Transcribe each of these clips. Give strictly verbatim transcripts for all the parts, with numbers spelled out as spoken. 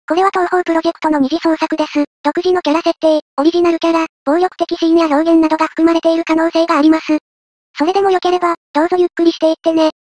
これは東方プロジェクトの二次創作です。独自のキャラ設定、オリジナルキャラ、暴力的シーンや表現などが含まれている可能性があります。それでも良ければ、どうぞゆっくりしていってね。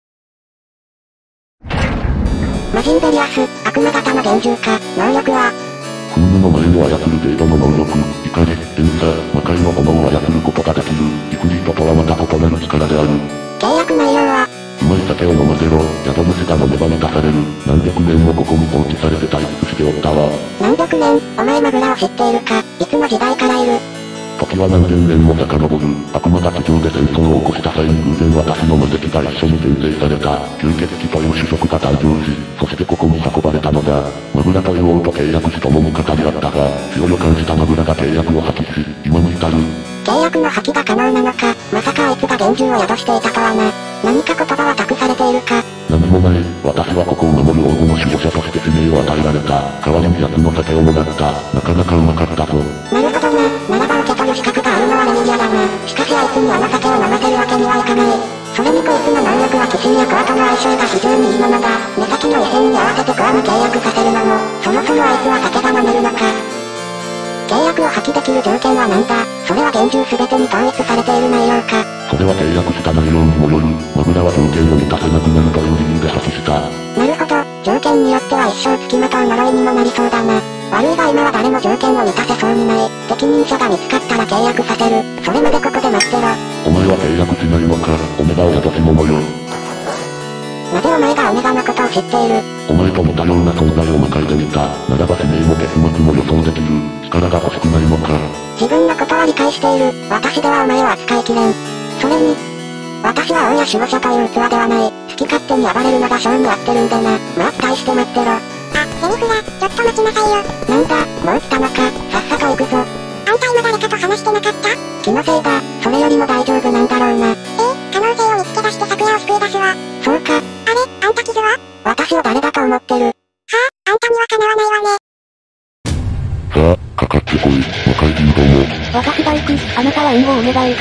魔人ベリアス、悪魔型の幻獣か、能力は空無の前を操る程度の能力、怒り、連鎖、魔界の炎を操ることができる、イフリートとはまた異なる力である。 契約内容はうまい酒を飲ませろ、宿主が飲めば満たされる。何百年もここに放置されて退屈しておったわ。 何百年、お前マグラを知っているか、いつの時代からいる。 時は何千年も遡る。悪魔が地上で戦争を起こした際に偶然私の魔石が一緒に転生された。吸血鬼という種族が誕生し、そしてここに運ばれたのだ。マグラという王と契約し共に語り合ったが、死を予感したマグラが契約を破棄し、今に至る。 契約の破棄が可能なのか、まさかあいつが幻獣を宿していたとはな。何か言葉は託されているか。 何もない。私はここを守る王国の守護者として使命を与えられた。代わりに奴の酒をもらった。なかなかうまかったぞ。 なるほどな。ならば受け取る資格があるのはレミリアだな。しかしあいつにあの酒を飲ませるわけにはいかない。それにこいつの能力は鬼神やクワとの相性が非常にいいものだ。目先の異変に合わせてクワに契約させるのも、そもそもあいつは酒が飲めるのか。契約を破棄できる条件は何だ。それは幻獣すべてに統一されている内容か。 それは契約した内容にもよる。マグラは条件を満たせなくなるという理由で破棄した。 なるほど。条件によっては一生付きまとう呪いにもなりそうだな。悪いが今は誰も条件を満たせそうにない。適任者が見つかったら契約させる。それまでここで待ってろ。 お前は契約しないのか。オメガを宿し者よ。 なぜお前がオメガのことを知っている。 お前と似たような存在を魔界で見た。ならば使命も結末も予想できる。力が欲しくないのか。 自分のことは理解している。私ではお前を扱いきれん。それに、私は王や守護者という器ではない。好き勝手に暴れるのが性に合ってるんだな。まあ期待して待ってろ。あ、ゼニフラ、ちょっと待ちなさいよ。なんだ、もう来たのか。さっさと行くぞ。あんた今誰かと話してなかった？気のせいだ。それよりも大丈夫なんだろうな。ええ、可能性を見つけ出して昨夜を救い出すわ。そうか。あれ、あんた傷は？私を誰だと思ってる？はあ、あんたにはかなわないわね。 さあ、かかってこい、魔界人ども。 私が行く、あなたは援護をお願い。ん？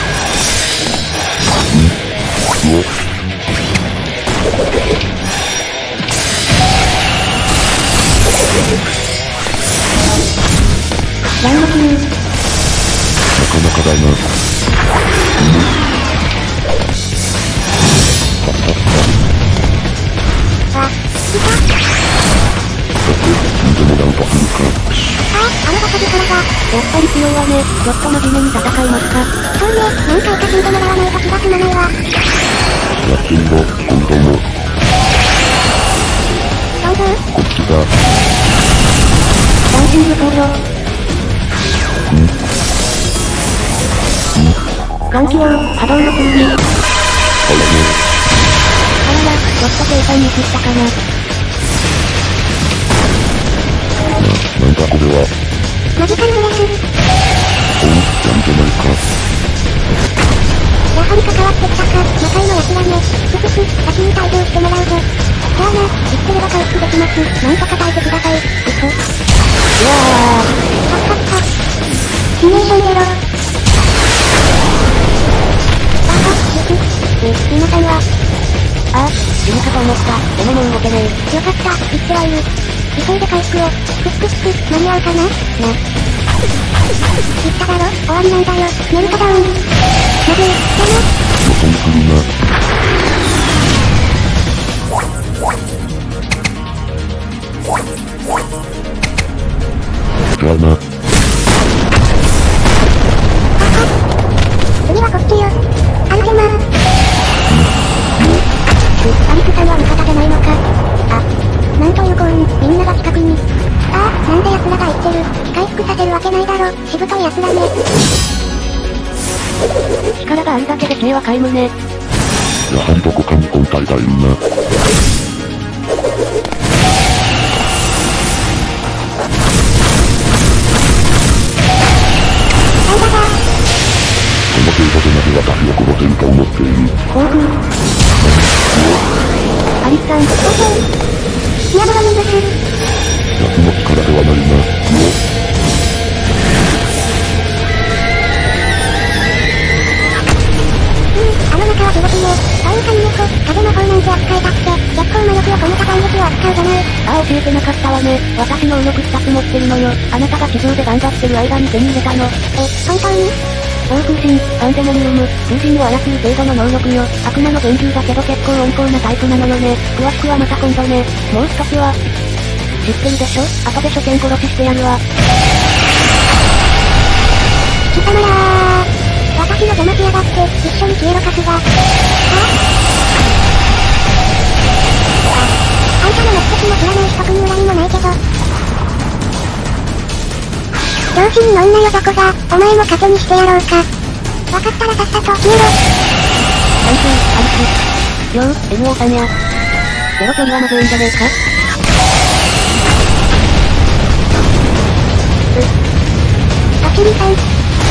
うお。 ランドキン。 なかなかだな。うん。はっはっは。 あ、来た。 さて、死んでもらうとするか。 あ、あのバカ力が。やっぱり強いわね。ちょっと真面目に戦いますか。そうね、何回か死んでもらわないと気が済まないわ。 やってみろ、今度も。 どうぞ。 こっちだ。 ダンシング登場。 ん？ん？ 眼球王、波動の剣。 あらね。 あらら、ちょっと計算ミスったかな。 な、なんだこれは。 マジカルブレス。 おう、やるじゃないか。 やはり関わってきたか、魔界の奴らね。ふふふ、先に退場してもらうぞ。じゃあな、知ってれば回復できます。なんとか耐えてください。うそ。うわー。はっはっは。シミュレーションゼロ。あは、ふふ。え、皆さんは。ああ、死ぬかと思った。でももう動けねえ。よかった、生きてはいる。急いで回復を。くすくすく、間に合うかなな。言っただろ、終わりなんだよ。メルトダウン。まずい、だな。 予想するな。じゃあな。 次はこっちよ。アルゼマ。ん？よ。アリスさんは味方じゃないのか。あ、なんという幸運、みんなが近くに。ああ、なんで奴らが言ってる。回復させるわけないだろ、しぶとい奴らね。力があるだけで知恵は皆無ね。 やはりどこかに本体がいるな。この程度でなぜ私を殺せると思っている。 興奮。アリスさん、どうぞ。ニャブロミングス。 奴の力ではないな。よ。 うん、あの中は地獄ね。バインカンネコ、風の方なんて扱いたくて。 ああ教えてなかったわね。私能力ふたつ持ってるのよ。あなたが地上で頑張ってる間に手に入れたの。 え、本当に？ 暴風神、パンデモニウム、風神を操る程度の能力よ。悪魔の幻獣だけど結構温厚なタイプなのよね。詳しくはまた今度ね。もう一つは、知ってるでしょ？後で初見殺ししてやるわ。 貴様らー。私の邪魔しやがって、一緒に消えろかすが。は？あんたの目的も知らないし特に恨みもないけど。調子に乗んなよどこが、お前も糧にしてやろうか。わかったらさっさと消えろ。 サンキュー、アリス。よう、エムオー さんや。ゼロ距離はまずいんじゃねえか？ う。パチリさん。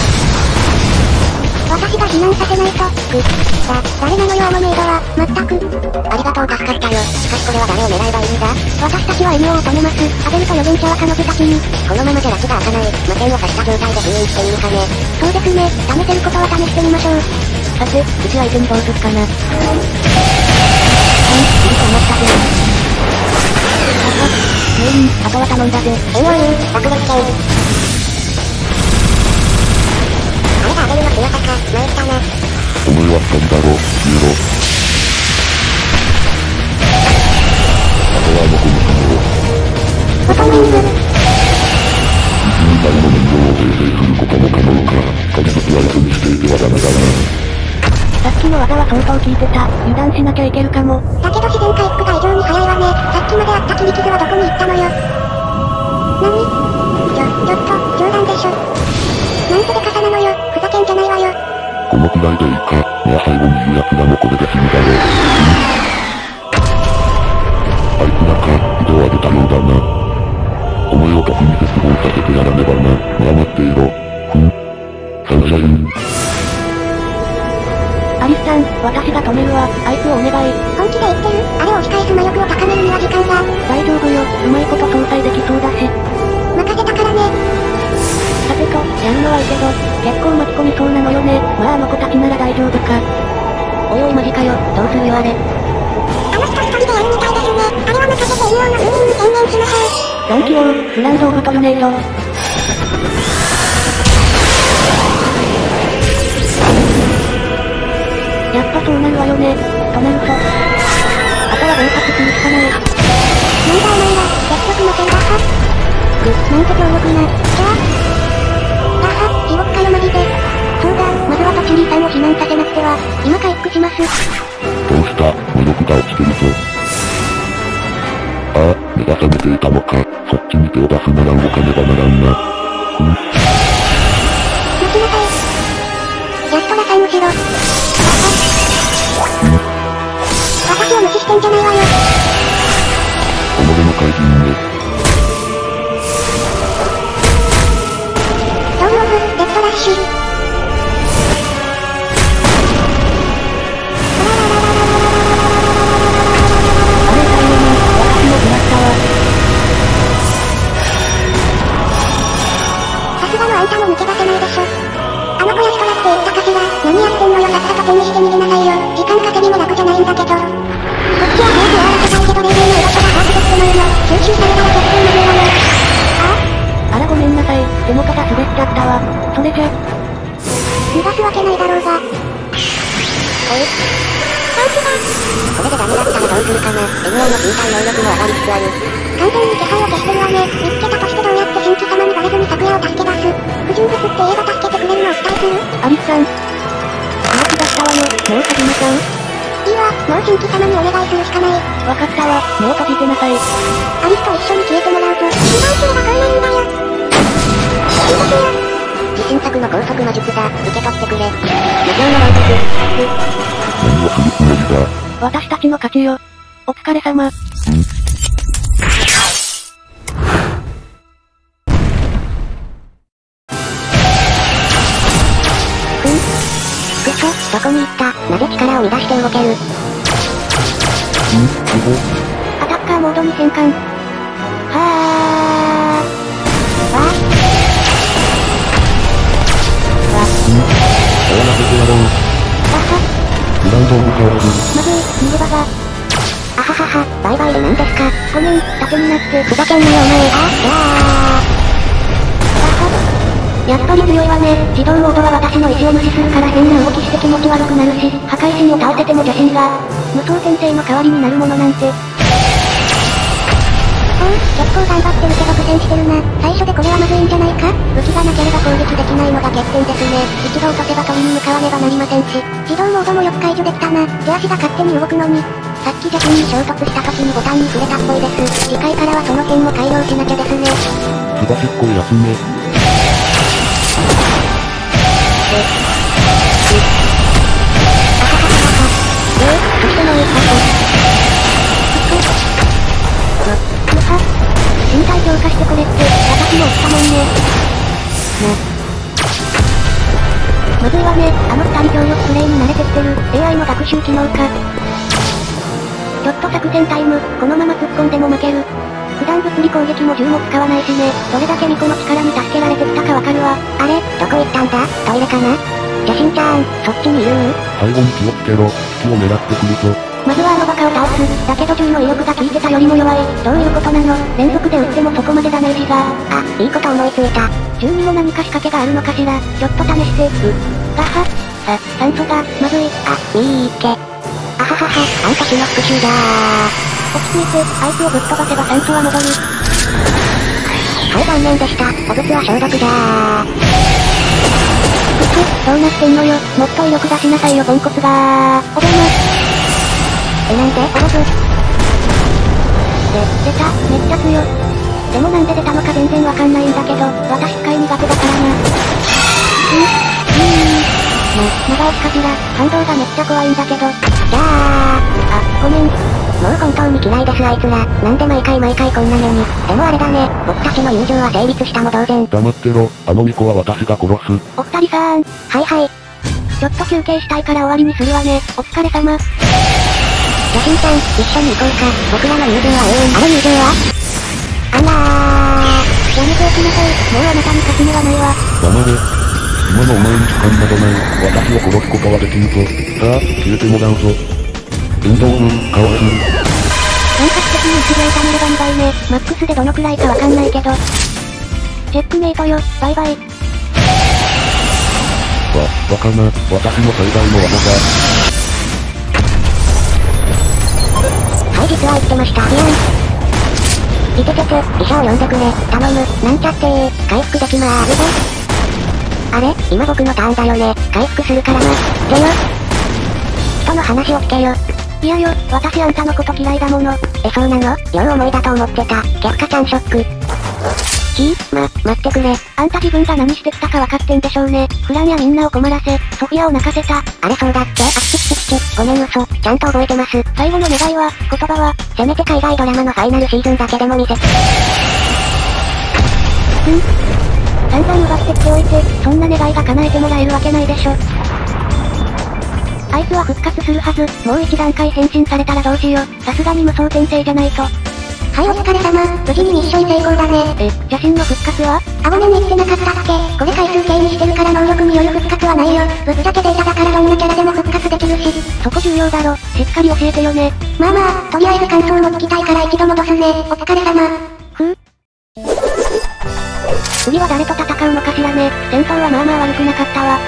私が避難させないと。く。だ、誰なのよあのメイドは、まったく。ありがとう助かったよ。しかしこれは誰を狙えばいいんだ？私たちは エムオー を止めます。アベルと預言者は彼女たちに。このままじゃ拉致が開かない。魔剣を刺した状態で封印しているかね。そうですね。試せることは試してみましょう。 さて、うち相手にどうするかな。はい、いると思ったぜ。はは、メイン、あとは頼んだぜ。 エムオーユー、爆撃戦。あれがアベルの姿か、参ったな。 お前は何だろう、消えろ。あとは残るかも。 ボトミング。 みたいな面倒を生成することも可能か。神族相手にしていてはダメだな。 さっきの技は相当効いてた。油断しなきゃいけるかも。 だけど自然回復が異常に早いわね。さっきまであった切り傷はどこに行ったのよ。なに？ちょ、ちょっと、冗談でしょ。なんてデカさなのよ。ふざけんじゃないわよ。 このくらいでいいか。いや最後に言う奴らもこれで死ぬだろう。あいつらか、井戸を上げたようだな。お前を特に絶望させてやらねばな。まあ待っていろ。ふん。サンシャイン。 アリスさん、私が止めるわ。あいつをお願い。 本気で言ってる？あれを押し返す魔力を高めるには時間が。 大丈夫よ。うまいこと搭載できそうだし。 任せたからね。 さてと、やるのはいいけど、結構巻き込みそうなのよね。まああの子たちなら大丈夫か。おいおいマジかよ。どうするよあれ。 あの人一人でやるみたいですね。あれは任せて エムオー の封印に専念しましょう。 ランキオー、フランドオブトルネード。やっぱそうなるわよね。となると、あとは連発するしかない。 なんだお前ら、結局のせいだは。ぐ、なんて強力な。じゃあ。だは、地獄かよマジで。そうだ、まずはパチリーさんを避難させなくては。今回復します。 どうした？魔力が落ちてるぞ。ああ、目が覚めていたのか。そっちに手を出すなら動かねばならんな。うん。 待ちなさい。やっとらさん後ろ。私を無視してんじゃないわよ。 己の怪人ね。 ロールオブ、レッドラッシュ。 あれ最後に、私も決まったわ。 さすがのあんたも抜け出せないでしょ。あの子やしからって言ったかしら。何やってんのよさっさと手にして逃げなさいよ。時間稼ぎも楽じゃないんだけど。こっちは早く終わらせたいけど霊霊の居場所が把握できてないの。吸収されたら結構まずいわよ。ああらごめんなさい。手元が滑っちゃったわ。それじゃ。 逃がすわけないだろうが。おい。パンチだ。これでダメだったらどうするかな。エムオー の身体能力も上がりつつある。完全に気配を消してるわね。見つけたとしてどうやって新規様にバレずに昨夜を助け出す。不純物って言えば助けてくれるのを期待する。 アリスさん。気が気がしたわよ。もう始めちゃう？ いいわ、もう新規様にお願いするしかない。 わかったわ。目を閉じてなさい。 アリスと一緒に消えてもらうぞ。二番消えばこんないいんだよ。いいですよ。自信作の高速魔術だ。受け取ってくれ。無情の乱発。 何をするつもりだ。 私たちの勝ちよ。お疲れ様。 うん。 くそ、どこに行った？なぜ力を乱して動ける？ うん、すごい。 アタッカーモードに変換。はー。わー。わ。 うん。終わらせてやろう。 わは。 グランドオブカオス。 まずい、逃げ場が。 あははは、バイバイで何ですか。 ごめん、盾になって。 ふざけんなよお前。あ、じゃあは。やっぱり強いわね。自動モードは私の意思を無視するから変な動きして気持ち悪くなるし、破壊神を倒せても邪神が、無双転生の代わりになるものなんて。 おう、結構頑張ってるけど苦戦してるな。最初でこれはまずいんじゃないか。武器がなければ攻撃できないのが欠点ですね。一度落とせば取りに向かわねばなりませんし。自動モードもよく解除できたな。手足が勝手に動くのに。さっき邪神に衝突した時にボタンに触れたっぽいです。次回からはその辺も改良しなきゃですね。 すばしっこい休め。 えー、そしてもう一発。 むは身体強化してこれって、私も落ちたもんね。な。まずいわね、あの二人強力プレイに慣れてきてる、エーアイ の学習機能か。ちょっと作戦タイム、このまま突っ込んでも負ける。普段物理攻撃も銃も使わないしね、どれだけ巫女の力に助けられてきたかわかるわ。 あれ、どこ行ったんだ。トイレかな。邪神ちゃん、そっちにいる？ 背後に気をつけろ、敵を狙ってくるぞ。 まずはあのバカを倒す。だけど銃の威力が効いてたよりも弱い。どういうことなの？連続で撃ってもそこまでダメージが。 あ、いいこと思いついた。 銃にも何か仕掛けがあるのかしら。ちょっと試して。う。ガハ。さ、酸素が、まずい。 あ、いいっけ。あははは、あんたちの復讐だー。 落ち着いて、あいつをぶっ飛ばせば酸素は戻る。 はい、残念でした。お物は消毒だー。 くっ、どうなってんのよ。もっと威力出しなさいよ、ポンコツがー。おでんま。 え、なんで？おろす。 で、出た、めっちゃ強。でもなんで出たのか全然わかんないんだけど、私機械苦手だからな。うん、うーん。もう、長押しかしら、反動がめっちゃ怖いんだけど。じゃああ、ごめん。 もう本当に嫌いですあいつら。なんで毎回毎回こんな目に。でもあれだね、僕たちの友情は成立したも同然。 黙ってろ、あの巫女は私が殺す。 お二人さーん。 はいはい。 ちょっと休憩したいから終わりにするわね。お疲れ様。 邪神さん、一緒に行こうか。僕らの友情は永遠。あれ友情はあらー。 やめておきなさい。もうあなたに勝ち目はないわ。 黙れ。今のお前に時間などない。私を殺すことはできんぞ。さあ、消えてもらうぞ。運動部、かわす。 本格的に一秒ためればにばいね。マックスでどのくらいかわかんないけど。チェックメイトよ、バイバイ。 わ、バカな、私の最大の技だ。 はい、実は言ってました。いやん。いててて、医者を呼んでくれ。頼む。なんちゃってー。回復できまーす。あれ今僕のターンだよね。回復するから待ってよ。人の話を聞けよ。 いやよ、私あんたのこと嫌いだもの。 え、そうなの？両思いだと思ってた。結果ちゃんショック。ひー、ま、待ってくれ。 あんた自分が何してきたか分かってんでしょうね。フランやみんなを困らせ、ソフィアを泣かせた。 あれそうだっけ？あ、ちちちち、ごめん嘘。ちゃんと覚えてます。 最後の願いは、言葉は、 せめて海外ドラマのファイナルシーズンだけでも見せて。 うん。散々奪ってきておいて、そんな願いが叶えてもらえるわけないでしょ。あいつは復活するはず。もう一段階変身されたらどうしよう。さすがに無双転生じゃないと。 はい、お疲れ様。無事にミッション成功だね。 え、邪神の復活は？ あ、ごめんね言ってなかったっけ。これ回数制にしてるから能力による復活はないよ。ぶっちゃけデータだからどんなキャラでも復活できるし。 そこ重要だろ。しっかり教えてよね。 まあまあ、とりあえず感想も聞きたいから一度戻すね。お疲れ様。 ふう。次は誰と戦うのかしらね。戦闘はまあまあ悪くなかったわ。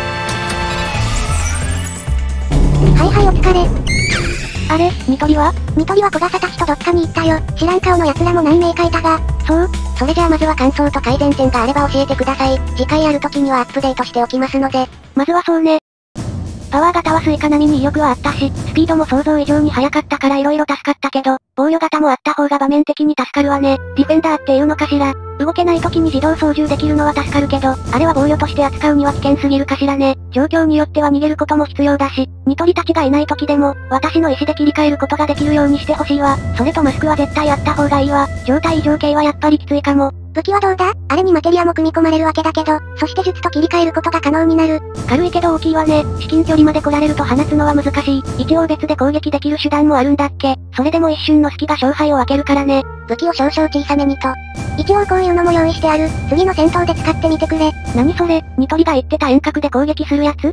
はいはいお疲れ。 あれ、ニトリは？ ニトリは小笠たちとどっかに行ったよ。知らん顔の奴らも何名かいたが。 そう？ それじゃあまずは感想と改善点があれば教えてください。次回やるときにはアップデートしておきますので。 まずはそうね。パワー型はスイカ並みに威力はあったし、スピードも想像以上に速かったから色々助かったけど、防御型もあった方が場面的に助かるわね。ディフェンダーっていうのかしら。動けない時に自動操縦できるのは助かるけど、あれは防御として扱うには危険すぎるかしらね。状況によっては逃げることも必要だし、ニトリたちがいない時でも、私の意思で切り替えることができるようにしてほしいわ。それとマスクは絶対あった方がいいわ。状態異常系はやっぱりきついかも。 武器はどうだ？あれにマテリアも組み込まれるわけだけど、そして術と切り替えることが可能になる。 軽いけど大きいわね。至近距離まで来られると放つのは難しい。一応別で攻撃できる手段もあるんだっけ。それでも一瞬の隙が勝敗を分けるからね。 武器を少々小さめにと。一応こういうのも用意してある。次の戦闘で使ってみてくれ。 何それ、ニトリが言ってた遠隔で攻撃するやつ？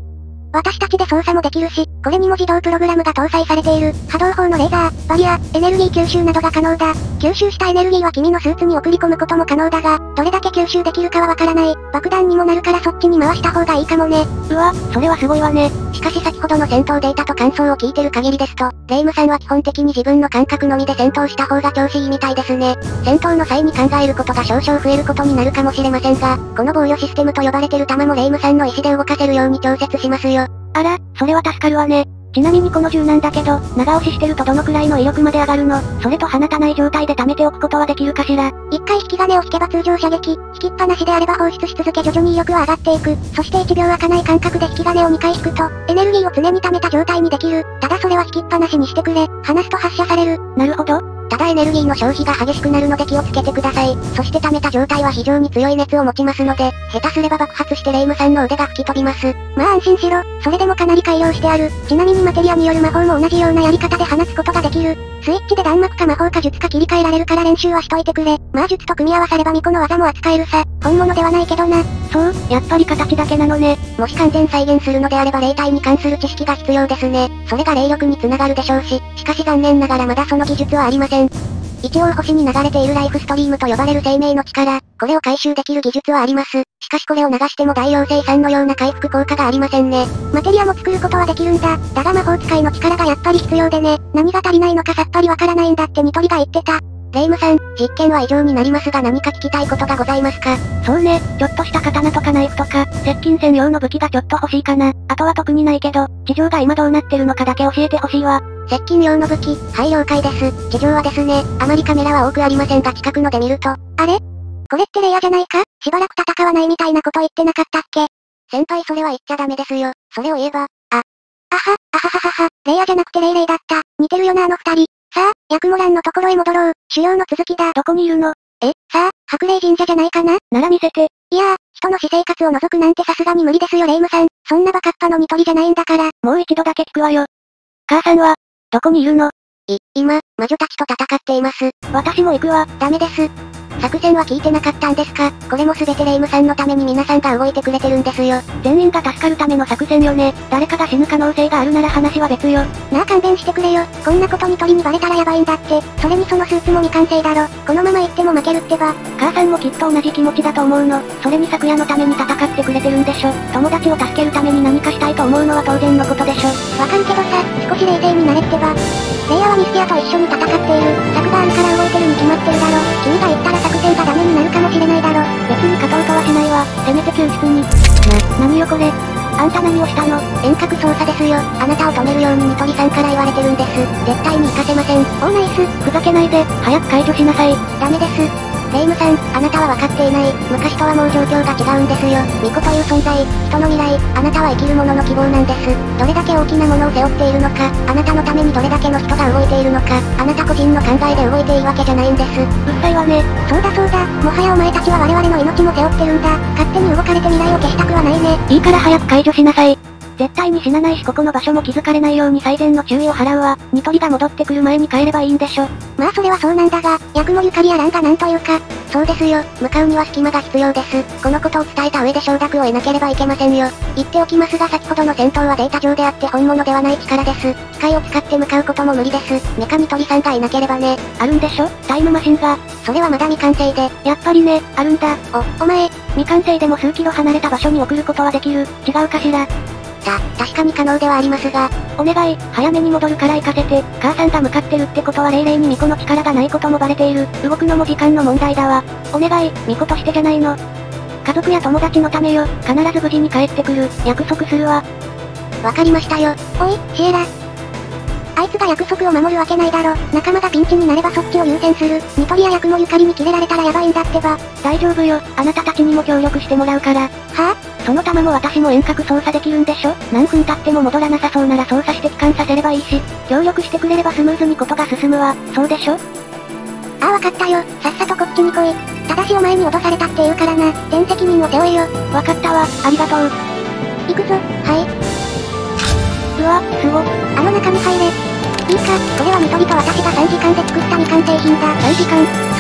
私たちで操作もできるし、これにも自動プログラムが搭載されている、波動砲のレーザー、バリア、エネルギー吸収などが可能だ。吸収したエネルギーは君のスーツに送り込むことも可能だが、どれだけ吸収できるかはわからない。爆弾にもなるからそっちに回した方がいいかもね。 うわ、それはすごいわね。 しかし先ほどの戦闘データと感想を聞いてる限りですと、レイムさんは基本的に自分の感覚のみで戦闘した方が調子いいみたいですね。戦闘の際に考えることが少々増えることになるかもしれませんが、この防御システムと呼ばれてる弾もレイムさんの意思で動かせるように調節しますよ。 あら、それは助かるわね。ちなみにこの銃なんだけど、長押ししてるとどのくらいの威力まで上がるの？それと放たない状態で貯めておくことはできるかしら？ 一回引き金を引けば通常射撃、引きっぱなしであれば放出し続け徐々に威力は上がっていく。そしていちびょう開かない間隔で引き金をにかい引くと、エネルギーを常に貯めた状態にできる。ただそれは引きっぱなしにしてくれ。離すと発射される。 なるほど。 ただエネルギーの消費が激しくなるので気をつけてください。そして溜めた状態は非常に強い熱を持ちますので、下手すれば爆発してレイムさんの腕が吹き飛びます。まあ安心しろ。それでもかなり改良してある。ちなみにマテリアによる魔法も同じようなやり方で放つことができる。スイッチで弾幕か魔法か術か切り替えられるから練習はしといてくれ。まあ術と組み合わされば巫女の技も扱えるさ。本物ではないけどな。 そう、やっぱり形だけなのね。 もし完全再現するのであれば霊体に関する知識が必要ですね。それが霊力につながるでしょうし、しかし残念ながらまだその技術はありません。一応星に流れているライフストリームと呼ばれる生命の力、これを回収できる技術はあります。しかしこれを流しても大妖精さんのような回復効果がありませんね。マテリアも作ることはできるんだ。だが魔法使いの力がやっぱり必要でね。何が足りないのかさっぱりわからないんだってニトリが言ってた。レイムさん、実験は以上になりますが何か聞きたいことがございますか？ そうね、ちょっとした刀とかナイフとか、接近専用の武器がちょっと欲しいかな。あとは特にないけど、地上が今どうなってるのかだけ教えてほしいわ。 接近用の武器、はい了解です。地上はですね、あまりカメラは多くありませんが近くので見ると、あれ？これってレイヤじゃないか？しばらく戦わないみたいなこと言ってなかったっけ？先輩それは言っちゃダメですよ。それを言えば、あ、あは、あはははは、レイヤじゃなくてレイレイだった。似てるよなあの二人。さあ、ヤクモランのところへ戻ろう。主要の続きだ。 どこにいるの？ え、さあ、白霊神社じゃないかな？ なら見せて。 いやー、人の私生活を覗くなんてさすがに無理ですよレイムさん。そんなバカっぱのニトリじゃないんだから。 もう一度だけ聞くわよ。母さんは、どこにいるの？ い、今、魔女たちと戦っています。 私も行くわ。 ダメです。作戦は聞いてなかったんですか？これもすべてレイムさんのために皆さんが動いてくれてるんですよ。 全員が助かるための作戦よね。誰かが死ぬ可能性があるなら話は別よ。 なあ勘弁してくれよ。こんなことに鳥にバレたらやばいんだって。それにそのスーツも未完成だろ。このまま行っても負けるってば。 母さんもきっと同じ気持ちだと思うの。それに昨夜のために戦ってくれてるんでしょ。友達を助けるために何かしたいと思うのは当然のことでしょ。 わかるけどさ、少し冷静になれってば。レイヤはミスティアと一緒に戦っている。策があるから動いてるに決まってるだろ。君が言ったら作戦がダメになるかもしれないだろ。 別に勝とうとはしないわ。せめて救出に。な、何よこれ。あんた何をしたの？ 遠隔操作ですよ。あなたを止めるようにニトリさんから言われてるんです。絶対に行かせません。 オーナイス。ふざけないで。早く解除しなさい。 ダメです。レイムさん、あなたは分かっていない。昔とはもう状況が違うんですよ。巫女という存在、人の未来、あなたは生きる者の希望なんです。どれだけ大きなものを背負っているのか、あなたのためにどれだけの人が動いているのか、あなた個人の考えで動いていいわけじゃないんです。 うっさいわね。 そうだそうだ、もはやお前たちは我々の命も背負ってるんだ。勝手に動かれて未来を消したくはないね。 いいから早く解除しなさい。絶対に死なないしここの場所も気づかれないように最善の注意を払うわ。ニトリが戻ってくる前に帰ればいいんでしょ。 まあそれはそうなんだが、ヤクモゆかりやランがなんというか。そうですよ、向かうには隙間が必要です。このことを伝えた上で承諾を得なければいけませんよ。言っておきますが先ほどの戦闘はデータ上であって本物ではない力です。機械を使って向かうことも無理です。メカニトリさんがいなければね。 あるんでしょ？タイムマシンが。 それはまだ未完成で。 やっぱりね、あるんだ。 お、お前。 未完成でも数キロ離れた場所に送ることはできる。違うかしら？ た、確かに可能ではありますが。 お願い、早めに戻るから行かせて。母さんが向かってるってことは霊霊に巫女の力がないこともバレている。動くのも時間の問題だわ。お願い、巫女としてじゃないの。家族や友達のためよ。必ず無事に帰ってくる。約束するわ。 わかりましたよ。おい、シエラ。あいつが約束を守るわけないだろ。仲間がピンチになればそっちを優先する。ニトリやヤクモゆかりにキレられたらやばいんだってば。 大丈夫よ。あなたたちにも協力してもらうから。はぁ、 その弾も私も遠隔操作できるんでしょ？何分経っても戻らなさそうなら操作して帰還させればいいし、協力してくれればスムーズにことが進むわ。そうでしょ？ ああわかったよ。さっさとこっちに来い。ただしお前に脅されたって言うからな。全責任を背負えよ。 わかったわ。ありがとう。 行くぞ。はい。 うわ、すご。 あの中に入れ。いいか、これはニトリと私がさんじかんで作った未完成品だ。 さんじかん。 そうだ、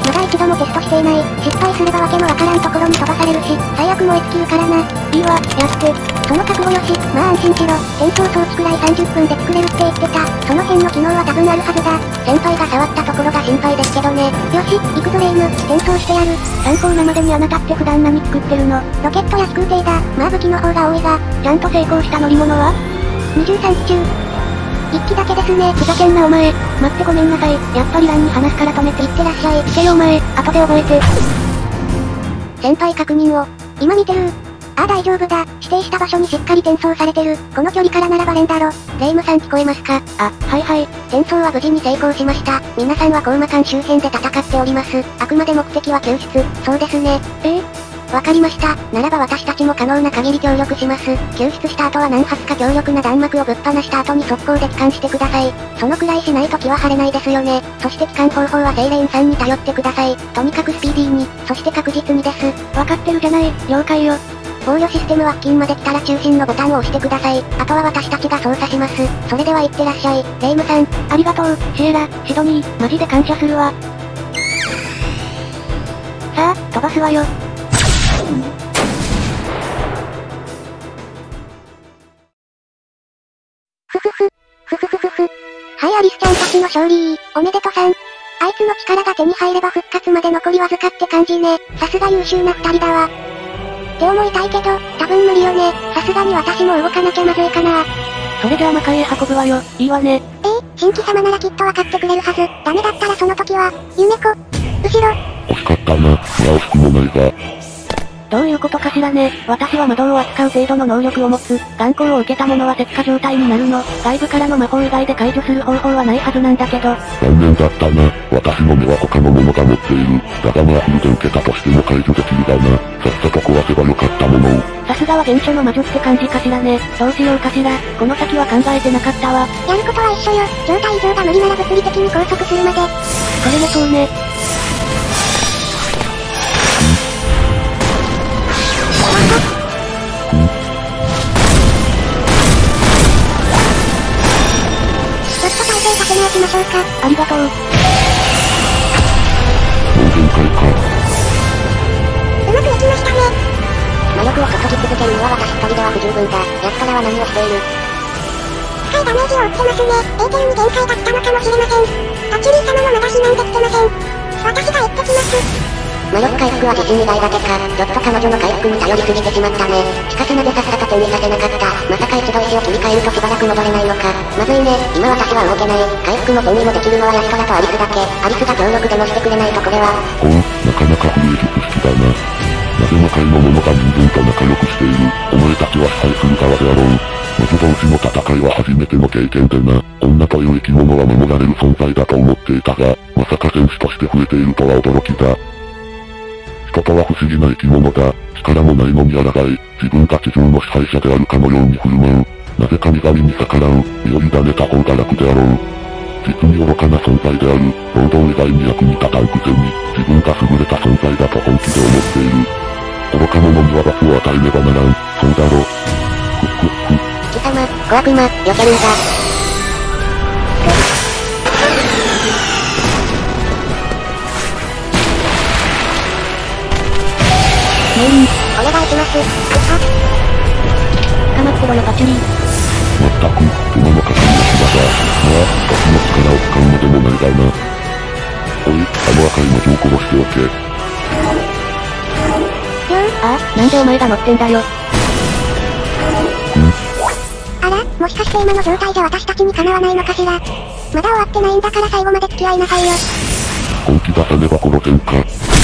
まだ一度もテストしていない。失敗すればわけのわからんところに飛ばされるし、最悪燃え尽きるからな。いいわ、やって。その覚悟よし、まあ安心しろ。転送装置くらいさんじゅっぷんで作れるって言ってた。その辺の機能は多分あるはずだ。先輩が触ったところが心配ですけどね。よし、行くぞレイム、転送してやる。参考なまでにあなたって普段何作ってるの？ロケットや飛空艇だ。まあ武器の方が多いが、ちゃんと成功した乗り物はにじゅうさんき中。いっきだけですね。ふざけんなお前。待ってごめんなさい。やっぱりランに話すから止めていってらっしゃい。聞けよお前。後で覚えて。先輩確認を。今見てる。ああ大丈夫だ。指定した場所にしっかり転送されてる。この距離からならバレんだろ。レイムさん聞こえますか？あ、はいはい。転送は無事に成功しました。皆さんはコウマ間周辺で戦っております。あくまで目的は救出。そうですね。えー、わかりました。ならば私たちも可能な限り協力します。救出した後は何発か強力な弾幕をぶっ放した後に速攻で帰還してください。そのくらいしないと気は晴れないですよね。そして帰還方法はセイレーンさんに頼ってください。とにかくスピーディーに、そして確実にです。わかってるじゃない。了解よ。防御システムは付近まで来たら中心のボタンを押してください。あとは私たちが操作します。それでは行ってらっしゃい。レイムさん、ありがとう。シエラ、シドニー、マジで感謝するわ。さあ、飛ばすわよ。ふふふ。ふふふふふ。はい、アリスちゃんたちの勝利。おめでとさん。あいつの力が手に入れば復活まで残りわずかって感じね。さすが優秀な二人だわ。って思いたいけど、多分無理よね。さすがに私も動かなきゃまずいかな。それじゃあ魔界へ運ぶわよ。いいわね。えー、新規様ならきっと分かってくれるはず。ダメだったらその時は、ゆめこ。後ろ。 惜しかったな。まあ惜しくもないが。 どういうことかしらね。私は魔導を扱う程度の能力を持つ。眼光を受けた者は石化状態になるの。外部からの魔法以外で解除する方法はないはずなんだけど。 残念だったな。私の目は他の者が持っている。だがまあフルで受けたとしても解除できるがな。さっさと壊せばよかったものを。 さすがは原初の魔女って感じかしらね。どうしようかしら。この先は考えてなかったわ。 やることは一緒よ。状態異常が無理なら物理的に拘束するまで。 それもそうね。 させましょうか。 ありがとう。もう限界か。 うまくいきましたね。 魔力を注ぎ続けるには私一人では不十分だ。やつからは何をしている？ 深いダメージを負ってますね。エーテルに限界が来たのかもしれません。タチリー様もまだ避難できてません。私が行ってきます。 魔力回復は自信以外だけか。ちょっと彼女の回復に頼りすぎてしまったね。しかしなぜさっさと手にさせなかった。まさか一度石を切り替えるとしばらく戻れないのか。まずいね。今私は動けない。回復も転移もできるのはヤシトラとアリスだけ。アリスが協力でもしてくれないとこれは。 おう、なかなか古い術式だな。なぜ魔界の者が人間と仲良くしている。お前たちは支配する側であろう。魔女同士の戦いは初めての経験でな。女という生き物は守られる存在だと思っていたが、まさか戦士として増えているとは驚きだ。人とは不思議な生き物だ。力もないのに抗い、自分が地上の支配者であるかのように振る舞う。なぜ神々に逆らう。身を委ねた方が楽であろう。実に愚かな存在である。労働以外に役に立たんくせに、自分が優れた存在だと本気で思っている。愚か者には罰を与えねばならん。そうだろう。ふっふっふ。 貴様、小悪魔、避けるんだ。 メイン、 お願いします。うは。 捕まってろよパチリー。 まったく、馬の勝りなしだが、まあ、私の力を使うのでもないがな。おい、あの赤い魔女を殺しておけ。 よー。 ああ、なんでお前が乗ってんだよ。 あら、もしかして今の状態じゃ私たちにかなわないのかしら。まだ終わってないんだから最後まで付き合いなさいよ。 本気出さねば殺せんか。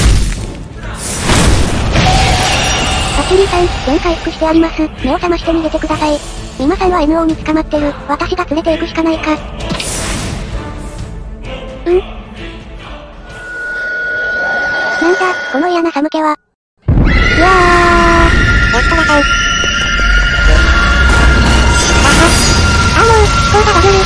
パチリーさん、全回復してあります。目を覚まして逃げてください。今さんは エヌオー に捕まってる。私が連れて行くしかないか。うん。なんだ、この嫌な寒気は。うわー。レストラさん。あは。あの、思考がバグる。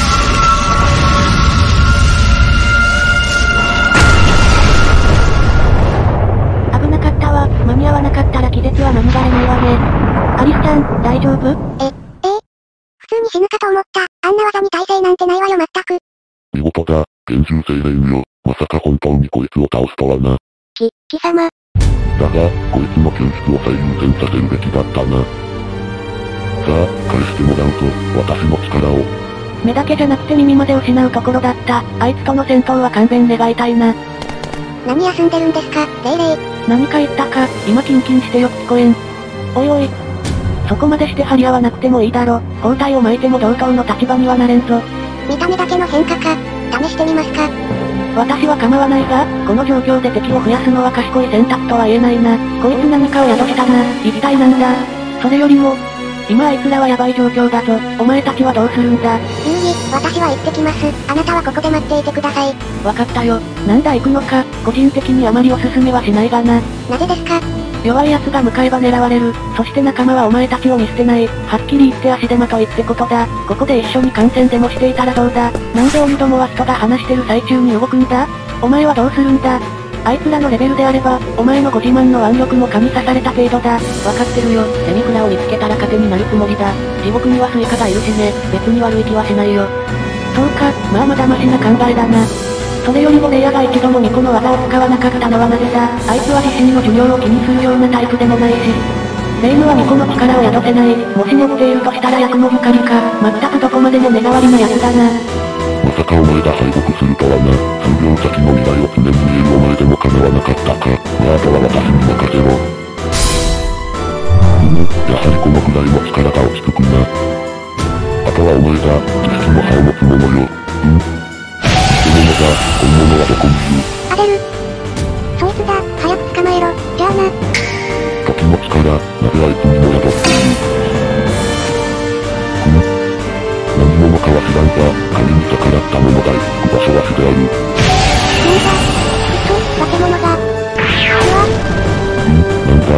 危なかったわ。間に合わなかったら気絶は免れないわね。アリスちゃん、大丈夫？ え、え普通に死ぬかと思った。あんな技に耐性なんてないわよ全く。 見事だ、幻獣セイレーンよ。 まさか本当にこいつを倒すとはな。 き、貴様。 だが、こいつの救出を最優先させるべきだったな。さあ、返してもらうぞ、私の力を。 目だけじゃなくて耳まで失うところだった。あいつとの戦闘は勘弁願いたいな。 何休んでるんですか、レイレイ。 何か言ったか、今キンキンしてよく聞こえん。おいおい。そこまでして張り合わなくてもいいだろ。包帯を巻いても同等の立場にはなれんぞ。 見た目だけの変化か、試してみますか。 私は構わないが、この状況で敵を増やすのは賢い選択とは言えないな。こいつ何かを宿したな。一体なんだ。それよりも、今あいつらはヤバい状況だぞ。お前たちはどうするんだ。 ユージ、私は行ってきます。あなたはここで待っていてください。 わかったよ。なんだ行くのか、個人的にあまりおすすめはしないがな。 なぜですか？ 弱い奴が向かえば狙われる。そして仲間はお前たちを見捨てない。はっきり言って足手まといってことだ。ここで一緒に観戦でもしていたらどうだ。なんで鬼どもは人が話してる最中に動くんだ？お前はどうするんだ？あいつらのレベルであれば、お前のご自慢の腕力も神刺された程度だ。わかってるよ。セミクラを見つけたら糧になるつもりだ。地獄にはスイカがいるしね。別に悪い気はしないよ。そうか、まあまだマシな考えだな。それよりもレイヤが一度も巫女の技を使わなかったのはなぜだ。あいつは自身の寿命を気にするようなタイプでもないし。レイムは巫女の力を宿せない。もし持っているとしたら役のゆかりか。まったくどこまでも目障りな奴だな。 まさかお前が敗北するとはな。数秒先の未来を常に見えるお前でも叶わなかったか。まああとは私に任せろ。うむ、やはりこのぐらいの力が落ち着くな。あとはお前が、知識の歯を持つ者よ。うん。偽物だ、本物はどこにいる。 アデル。そいつだ、早く捕まえろ、じゃあな。 時の力、なぜあいつにも宿っている。ふん。何者かは知らんが、仮に逆らった者が行き着く場所は死である。 なんだ、くそ、化け物が。うわ。 ん、なんだ。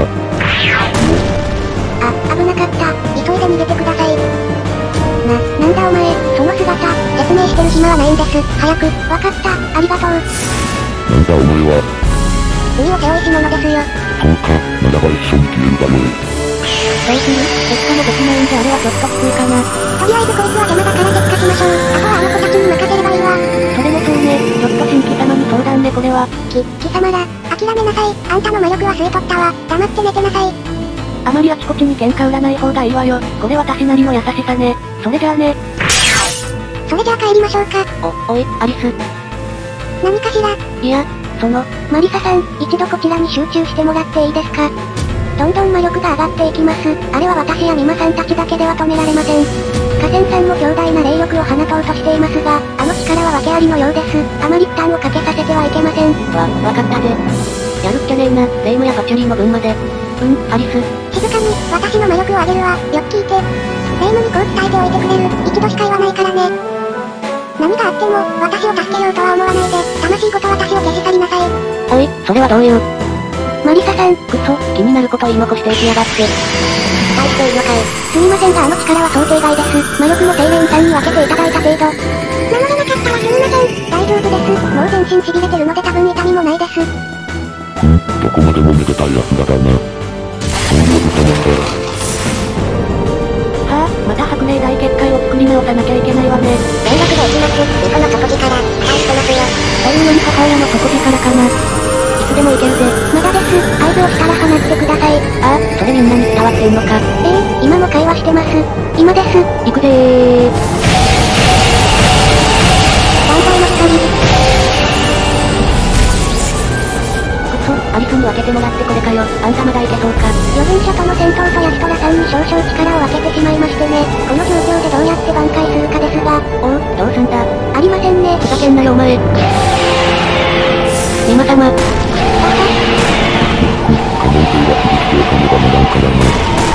あ、危なかった。急いで逃げてください。な、なんだお前、その姿、説明してる暇はないんです。早く、わかった、ありがとう。 なんだお前は。 海を背負いし者ですよ。 そうか、ならば一緒に消えるがよい。 どうする？結果もできないんであれはちょっときついかな。 とりあえずこいつは邪魔だから結果しましょう。あとはあの子たちに任せればいいわ。 それもそうね。ちょっと新規様に相談でこれは。 き、貴様ら、諦めなさい。あんたの魔力は吸い取ったわ。黙って寝てなさい。 あまりあちこちに喧嘩売らない方がいいわよ。これ私なりの優しさね。それじゃあね。 それじゃあ帰りましょうか。 お、おい、アリス。 何かしら？ いや、その、 マリサさん、一度こちらに集中してもらっていいですか？どんどん魔力が上がっていきます。あれは私やミマさんたちだけでは止められません。河川さんも強大な霊力を放とうとしていますが、あの力は訳ありのようです。あまり負担をかけさせてはいけません。 わ、わかったぜ。やるっきゃねえな、レイムやパチュリーの分まで。うん、アリス。 静かに、私の魔力を上げるわ。よく聞いて。レイムにこう伝えておいてくれる。一度しか言わないからね。何があっても、私を助けようとは思わないで、魂ごと私を消し去りなさい。 おい、それはどういう。 マリサさん。 くそ、気になること言い残していきやがって。 大していいのかい。すみませんがあの力は想定外です。魔力も青年さんに分けていただいた程度。守れなかったらすみません。大丈夫です。もう全身痺れてるので多分痛みもないです。 ふん、どこまでもめでたい奴らだな。そういうことなか。 はあ、また白霊大結界を作り直さなきゃいけないわね。 大学で行きます。嘘の底力、期待してますよ。 というのに母親の底力かな。いつでもいけるぜ。 まだです。合図をしたら放ってください。 ああ、それみんなに伝わってんのか。 ええー、今も会話してます。今です。 行くぜー。 万歳の光。 くそ、アリスに分けてもらってこれかよ。あんたまだいけそうか。 預言者との戦闘とヤシトラさんに少々力を分けてしまいましてね。この状況でどうやって挽回するかですが。 おう、どうすんだ。 ありませんね。 ふざけんなよお前。今様。 可能性は潰しておかねばならんからな。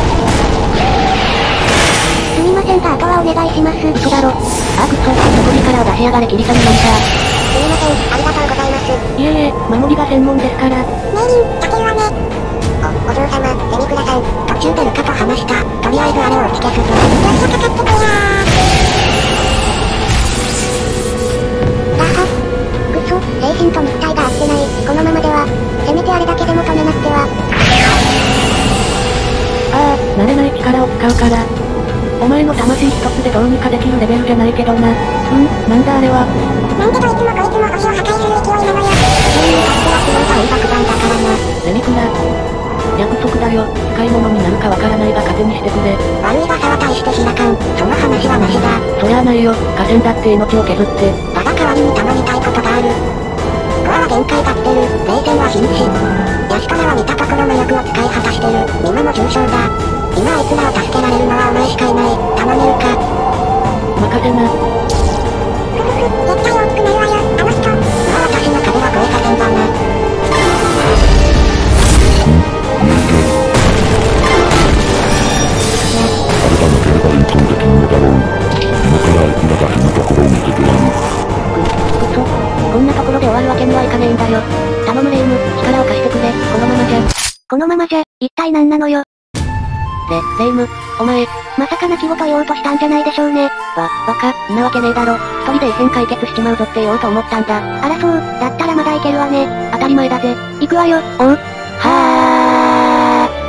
すみませんがあとはお願いします。 嘘だろ。あ、くそ、そこにからを出しやがれキリシャンなんだ。 すみません、ありがとうございます。 いえいえ、守りが専門ですから。 メイン、タケルはね。お、お嬢様、デミクラさん、途中でルカと話した。とりあえずあれを打ち消すぞ。よっしゃかかってこやー。だは。くそ、精神と肉体が合ってない。このままでは、せめてあれだけでも止めなくては。 ああ、慣れない力を使うから。 お前の魂一つでどうにかできるレベルじゃないけどな。うん、なんだあれは。 なんでどいつもこいつも星を破壊する勢いなのよ。 そういう勝手はすごい大爆弾だからな。 レミクラ。約束だよ。使い物になるかわからないが糧にしてくれ。 悪い噂は大して開かん。その話はなしだ。 そりゃあないよ。河川だって命を削って。 ただ代わりに頼みたいことがある。コアは限界が来てる。冷戦は瀕死。ヤシトラは似たところの役を使い果たしてる。ミマも重傷だ。今あいつらを助けられるのはお前しかいない。頼めるか。 任せな。 ふふふ、絶対大きくなるわよ、あの人。 まあ私の壁は越えさせんわな。 あれがなければ演奏できんのだろう。今からあいつらが死ぬところを見せてやる。 く、くそ。こんなところで終わるわけにはいかねえんだよ。頼むレイム、力を貸してくれ。このままじゃ。 このままじゃ、一体何なのよ。 で、レイム、お前、 まさか泣き言言おうとしたんじゃないでしょうね。 ば、バカ、んなわけねえだろ。一人で異変解決しちまうぞって言おうと思ったんだ。 あらそう、だったらまだいけるわね。 当たり前だぜ。 行くわよ。 おう。はー。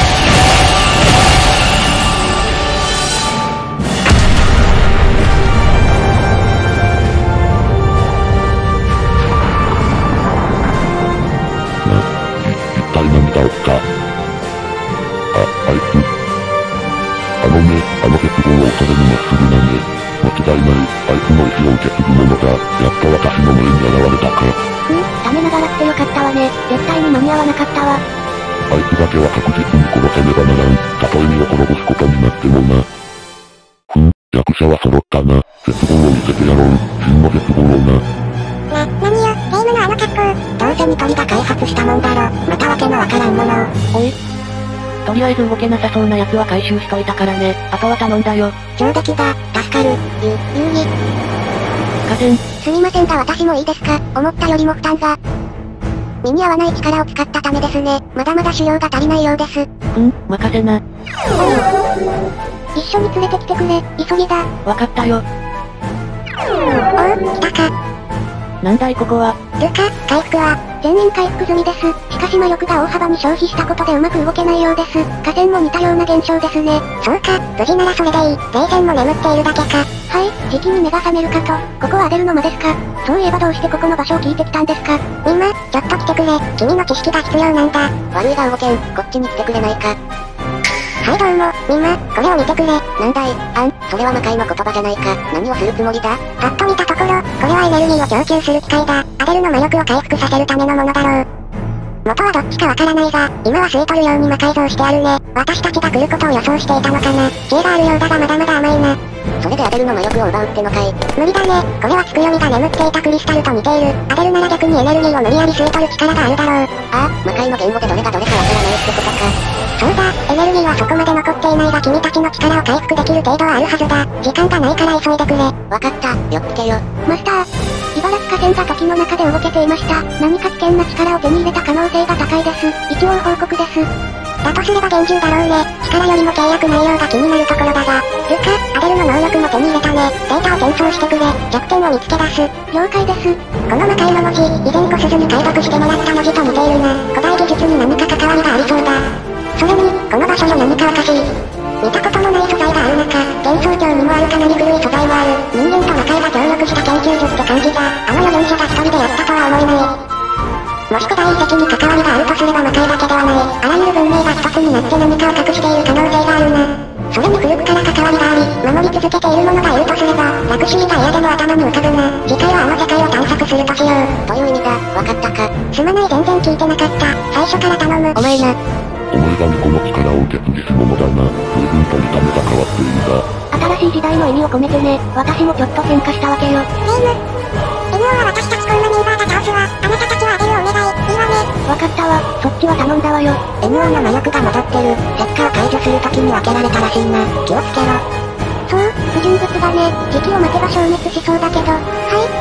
一体何が起きた？あ、あいつ。あの目、あの絶望を恐れぬまっすぐな目。間違いない、あいつの意志を受け継ぐものだ。やっと私の前に現れたか。 ふん、ためながら来てよかったわね。絶対に間に合わなかったわ。 あいつだけは確実に殺さねばならん。たとえ身を滅ぼすことになってもな。ふん、役者は揃ったな。絶望を見せてやろう。真の絶望をな。 な、何よ、ゲームのあの格好。 どうせニトリが開発したもんだろ。またわけのわからんものを。 おい。とりあえず動けなさそうな奴は回収しといたからね。あとは頼んだよ。 上出来だ。助かる。 ゆ、ゆうに。 河川。 すみませんが私もいいですか。思ったよりも負担が。身に合わない力を使ったためですね。まだまだ修行が足りないようです。 ふん、任せな。 一緒に連れてきてくれ、急ぎだ。 わかったよ。 おう、来たか。 なんだいここは。 ルカ、回復は、全員回復済みです。しかし魔力が大幅に消費したことでうまく動けないようです。河川も似たような現象ですね。 そうか、無事ならそれでいい。冷戦も眠っているだけか。 はい、じきに目が覚めるかと。ここはアデルの間ですか。そういえばどうしてここの場所を聞いてきたんですか。 みんな、ちょっと来てくれ。君の知識が必要なんだ。 悪いが動けん、こっちに来てくれないか。 はいどうも、みんな、これを見てくれ。 なんだい、あん、それは魔界の言葉じゃないか。何をするつもりだ？ パッと見たところ、これはエネルギーを供給する機械だ。アデルの魔力を回復させるためのものだろう。元はどっちかわからないが、今は吸い取るように魔改造してあるね。私たちが来ることを予想していたのかな。知恵があるようだがまだまだ甘いな。 それでアデルの魔力を奪うってのかい。 無理だね。これはつくよみが眠っていたクリスタルと似ている。アデルなら逆にエネルギーを無理やり吸い取る力があるだろう。 ああ、魔界の言語でどれがどれかわからないってことか。 そうだ、エネルギーはそこまで残っていないが君たちの力を回復できる程度はあるはずだ。時間がないから急いでくれ。 わかった、よっつけよ。 マスター。茨城河川が時の中で動けていました。何か危険な力を手に入れた可能性が高いです。一応報告です。 だとすれば厳重だろうね。力よりも契約内容が気になるところだが。ルカ、アデルの能力も手に入れたね。データを転送してくれ。弱点を見つけ出す。 了解です。 この魔界の文字、以前小鈴に解読してもらった文字と似ているな。古代技術に何か関わりがありそうだ。それに、この場所に何かおかしい。見たことのない素材がある中、幻想郷にもあるかなり古い素材もある。人間と魔界が協力した研究所って感じだ。あの預言者が一人でやったとは思えない。もし古代遺跡に関わりがあるとすれば魔界だけではない。あらゆる文明が一つになって何かを隠している可能性があるな。それに古くから関わりがあり、守り続けているものがいるとすれば、ラクシーが嫌でも頭に浮かぶな。次回はあの世界を探索するとしよう。 という意味だ、わかったか。 すまない全然聞いてなかった。最初から頼む。 お前な。 お前が巫女の力を受け継ぎし者だな。随分と見た目が変わっているが。 新しい時代の意味を込めてね。私もちょっと変化したわけよ。 ゲーム。エムオー は私たちこんなメンバーが倒すわ。あなたたちはアデルをお願い。いいわね。 わかったわ。そっちは頼んだわよ。 エムオー の魔力が戻ってる。石化を解除するときに分けられたらしいな。気をつけろ。 そう、不純物がね、時期を待てば消滅しそうだけど。はい、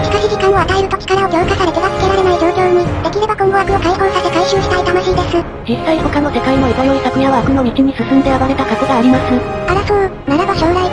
しかし時間を与えると力を強化され手がつけられない状況に、できれば今後悪を解放させ回収したい魂です。 実際他の世界のイボヨイ昨夜は悪の道に進んで暴れた過去があります。 あらそう、ならば将来期待でき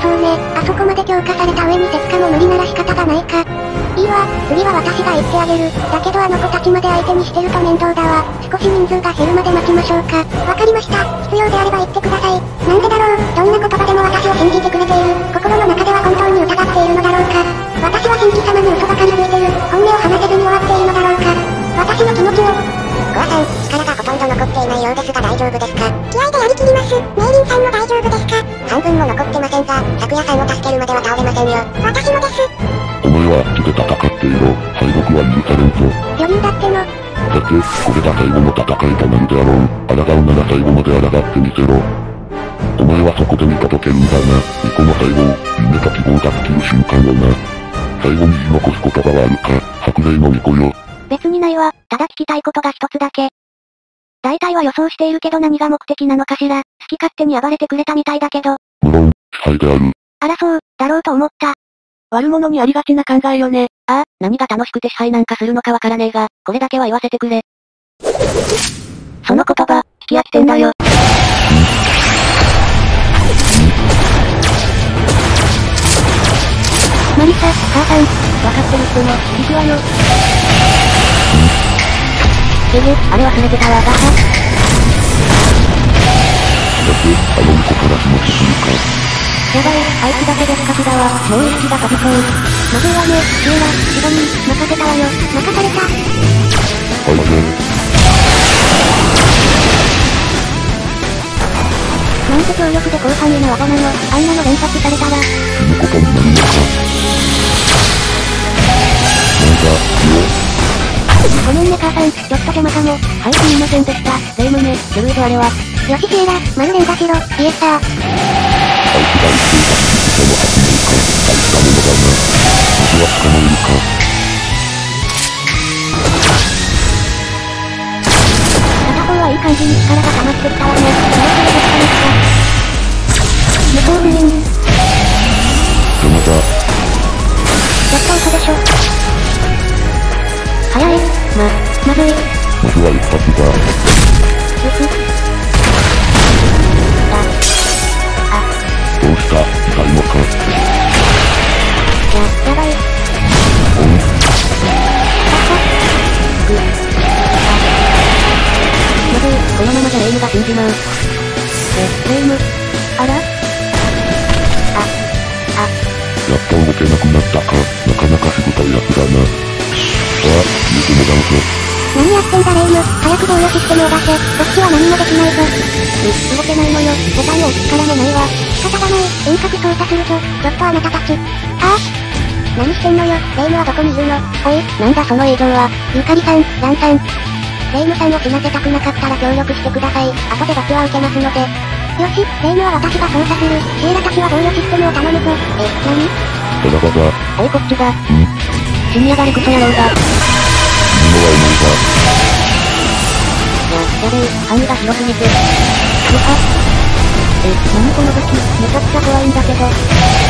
そうね。あそこまで強化された上に石化も無理なら仕方がないか。いいわ、次は私が言ってあげる。だけどあの子たちまで相手にしてると面倒だわ。少し人数が減るまで待ちましょうか。わかりました。必要であれば言ってください。なんでだろう。どんな言葉でも私を信じてくれている。心の中では本当に疑っているのだろうか。私は神秘様に嘘ばかりついてる。本音を話せずに終わっているのだろうか。私の気持ちを。 ゴアさん、力がほとんど残っていないようですが大丈夫ですか？ 気合でやりきります。メイリンさんも大丈夫ですか？ 半分も残ってませんが、昨夜さんを助けるまでは倒れませんよ。 私もです。 お前はあっちで戦っていろ。敗北は許されんぞ。 余裕だっての。 さて、これが最後の戦いとなるであろう。抗うなら最後まで抗ってみせろ。お前はそこで見届けるんだな。巫女の最後を、夢と希望が尽きる瞬間をな。最後に言い残す言葉はあるか、白霊の巫女よ。 別にないわ。ただ聞きたいことが一つだけ。大体は予想しているけど何が目的なのかしら。好き勝手に暴れてくれたみたいだけど。 無論、支配である。 あらそう、だろうと思った。悪者にありがちな考えよね。ああ、何が楽しくて支配なんかするのかわからねえが、これだけは言わせてくれ。その言葉、聞き飽きてんだよ。マリサ、母さん、わかってるっての、聞くわよ。ええ、あれ忘れてたわ、ガハ。 だって、あの巫女から気持ちするか。 やばい、あいつだけでスカスだわ、もう意識が飛びそう。まずいわね、シューラ、シドニー、任せたわよ、任された。 はいね。 なんて強力で広範囲な技なの、あんなの連発されたら。 死ぬことになるのか。なんだ、よ。 ごめんね母さん、ちょっと手間かも。はい、すみませんでした。霊夢ね、ずるいぞあれは。よしシエラ、丸連打しろ、イエスター。 あいつが言っていた人の発明か、大したものだな。僕は捕まえるか。 片方はいい感じに力が溜まってきたわね。もうすぐで捕まった。向こう面。 邪魔だ。 ちょっと嘘でしょ。早い。ま、まずい。 まずは一発だ。 うふ。あ。 どうした？痛いのか？ や、やばい。 おん？ ぐ。あ。まずい、このままじゃレイムが死んじまう。え、レイム。あら？あ。あ。 やっと動けなくなったか。なかなかしぶといやつだな。さあ、消えてもらうぞ。 何やってんだレイム、早く防御システムを出せ。こっちは何もできないぞ。 う、動けないのよ。ボタンを押す力もないわ。 仕方がない、遠隔操作するぞ。ちょっとあなたたち。ああ。何してんのよ、レイムはどこにいるの？ おい、なんだその映像は。 ゆかりさん、ランさん。レイムさんを死なせたくなかったら協力してください。後で罰は受けますので。よし、レイムは私が操作する。シエラたちは防御システムを頼むぞ。え、何？ さらばだ。 おいこっちだ。 ん？ 死にやがれクソ野郎が。 死ぬのはいないが。 や、やべえ、範囲が広すぎて。うは。え、なにこの武器、めちゃくちゃ怖いんだけど。やばい。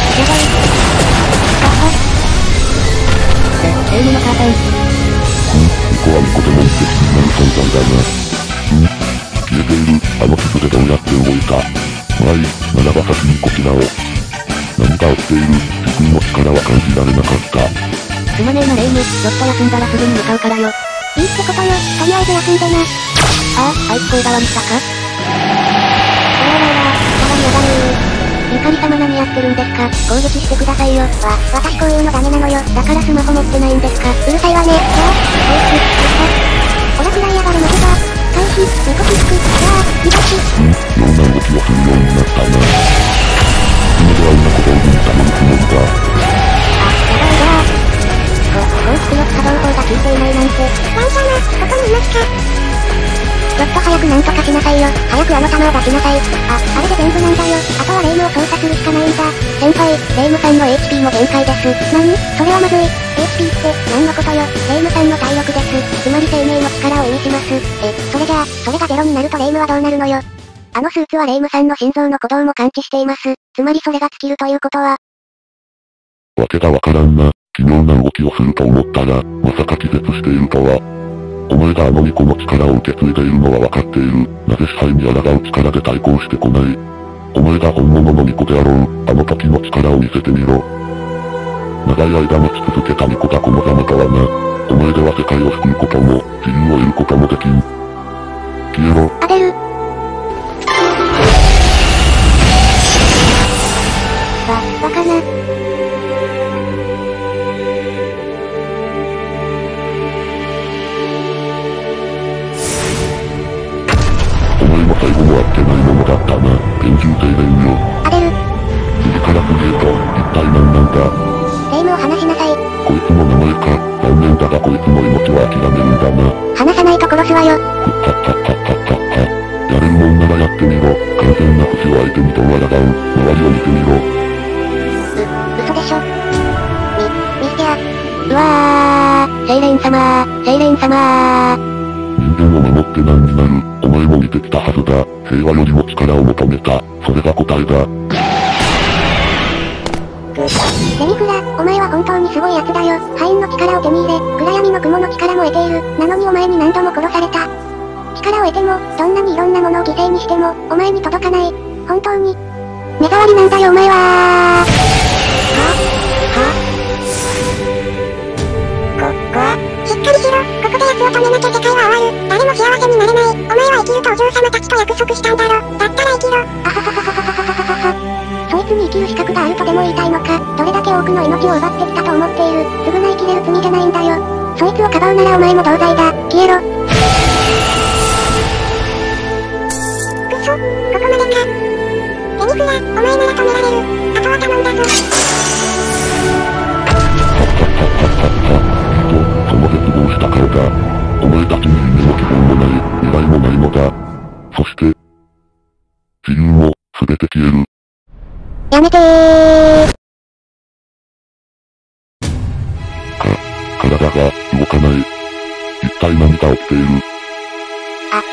あは。え、レイムの母さん。 ん？巫女は巫女でも一敵になる存在だな。ん？消えている。あの傷でどうやって動いた？まあいい、ならば先にこちらを。何が起きている？自分の力は感じられなかった。 すまねえなレイム、ちょっと休んだらすぐに向かうからよ。 いいってことよ、とりあえず休んでな。 ああ、あいつ声変わりしたか？ おらおらおら、さらにやだねー。ゆかり様何やってるんですか？攻撃してくださいよ。わ、私こういうのダメなのよ。だからスマホ持ってないんですか？うるさいわね。じゃあ、こいつ、ほらくらいやがるのけだ。回避、猫キック、じゃあ、リバチ。 ん？妙な動きをするようになったな。今では女子道具に頼むつもりだ。 あ、やばいじゃあ。こ、こう強く作動法が効いていないなんて。ワンシャナ、ここにいますか？ちょっと早くなんとかしなさいよ。早くあの弾を出しなさい。あ、あれで全部なんだよ。あとはレイムを操作するしかないんだ。先輩、レイムさんの エイチピー も限界です。何？それはまずい。エイチピー って何のことよ。レイムさんの体力です。つまり生命の力を意味します。え、それじゃあ、それがゼロになるとレイムはどうなるのよ。あのスーツはレイムさんの心臓の鼓動も感知しています。つまりそれが尽きるということは。 わけがわからんな。奇妙な動きをすると思ったら、まさか気絶しているとは。お前があの巫女の力を受け継いでいるのはわかっている。なぜ支配に抗う力で対抗してこない？ お前が本物の巫女であろう。あの時の力を見せてみろ。長い間待ち続けた巫女だこのざまとはな。お前では世界を救うことも、自由を得ることもできん。消えろ。 アデル。わ、バカな。 お前も最後もあってないものだったな。拳銃精錬よ。 アデル。 次から次へと、一体何なんだ。 霊夢を離しなさい。 こいつの名前か。残念だがこいつの命は諦めるんだな。 離さないと殺すわよ。 ふっはっはっはっはっは。やれるもんならやってみろ。完全な不死を相手にどうあらがう。周りを見てみろ。 う、嘘でしょ。み、見捨てや。うわー、精霊様ー、精霊様ー。 人間を守って何になる。お前も見てきたはずだ。平和よりも力を求めた。それが答えだ。 デミフラ、お前は本当にすごい奴だよ。ハインの力を手に入れ、暗闇の雲の力も得ている。なのにお前に何度も殺された。力を得ても、どんなにいろんなものを犠牲にしても、お前に届かない。本当に。目障りなんだよお前はー。ははこ、こわ。しっかりしろ。ここで奴を止めなきゃ世界は終わる。誰も幸せになれない。お前は生きるとお嬢様たちと約束したんだろ。だったら生きろ。あははははははははは。そいつに生きる資格があるとでも言いたいのか。どれだけ多くの命を奪ってきたと思っている。償いきれる罪じゃないんだよ。そいつをかばうならお前も同罪だ。消えろ。くそ、ここまでか。デミフラ、お前なら止められる。あとは頼んだぞ。 その絶望した顔だ。お前たちに夢も希望もない、未来もないのだ。そして、自由も、すべて消える。 やめてー。 か、体が、動かない。一体何が起きている。 あ。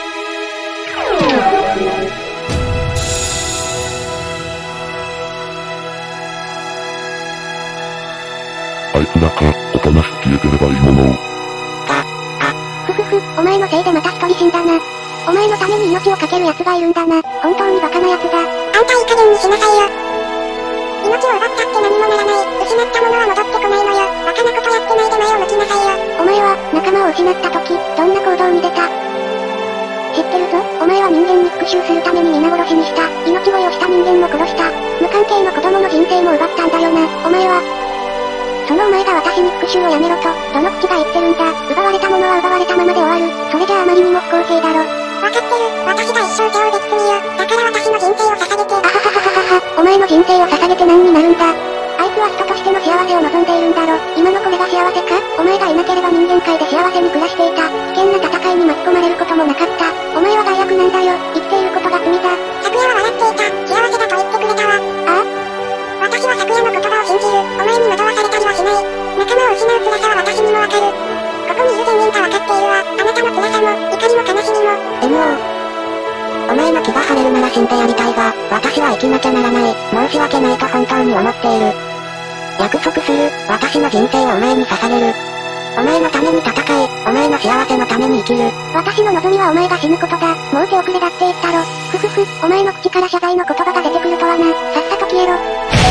あいつらか、おとなしく消えてればいいものを。 か、あ、ふふふ、お前のせいでまた一人死んだな。お前のために命を懸ける奴がいるんだな。本当にバカな奴だ。あんたいい加減にしなさいよ。命を奪ったって何もならない。失ったものは戻ってこないのよ。バカなことやってないで前を向きなさいよ。お前は、仲間を失った時、どんな行動に出た？知ってるぞ。お前は人間に復讐するために皆殺しにした。命乞いをした人間も殺した。無関係の子供の人生も奪ったんだよな。お前は、そのお前が私に復讐をやめろと、どの口が言ってるんだ。奪われたものは奪われたままで終わる。それじゃああまりにも不公平だろ。わかってる。私が一生背負うべき罪よ。だから私の人生を捧げて。あはははははは。お前の人生を捧げて何になるんだ。あいつは人としての幸せを望んでいるんだろ。今のこれが幸せか？お前がいなければ人間界で幸せに暮らしていた。危険な戦いに巻き込まれることもなかった。お前は害悪なんだよ。生きていることが罪だ。昨夜は笑っていた。幸せだと言ってくれたわ。ああ？私は昨夜の言葉を信じる。お前に惑わされたりはしない。仲間を失う辛さは私にもわかる。ここにいる全員がわかっているわ。あなたの辛さも、怒りも悲しみも。エムオー。お前の気が晴れるなら死んでやりたいが、私は生きなきゃならない。申し訳ないと本当に思っている。約束する。私の人生をお前に捧げる。お前のために戦い、お前の幸せのために生きる。私の望みはお前が死ぬことだ。もう手遅れだって言ったろ。ふふふ、お前の口から謝罪の言葉が出てくるとはな。さっさと消えろ。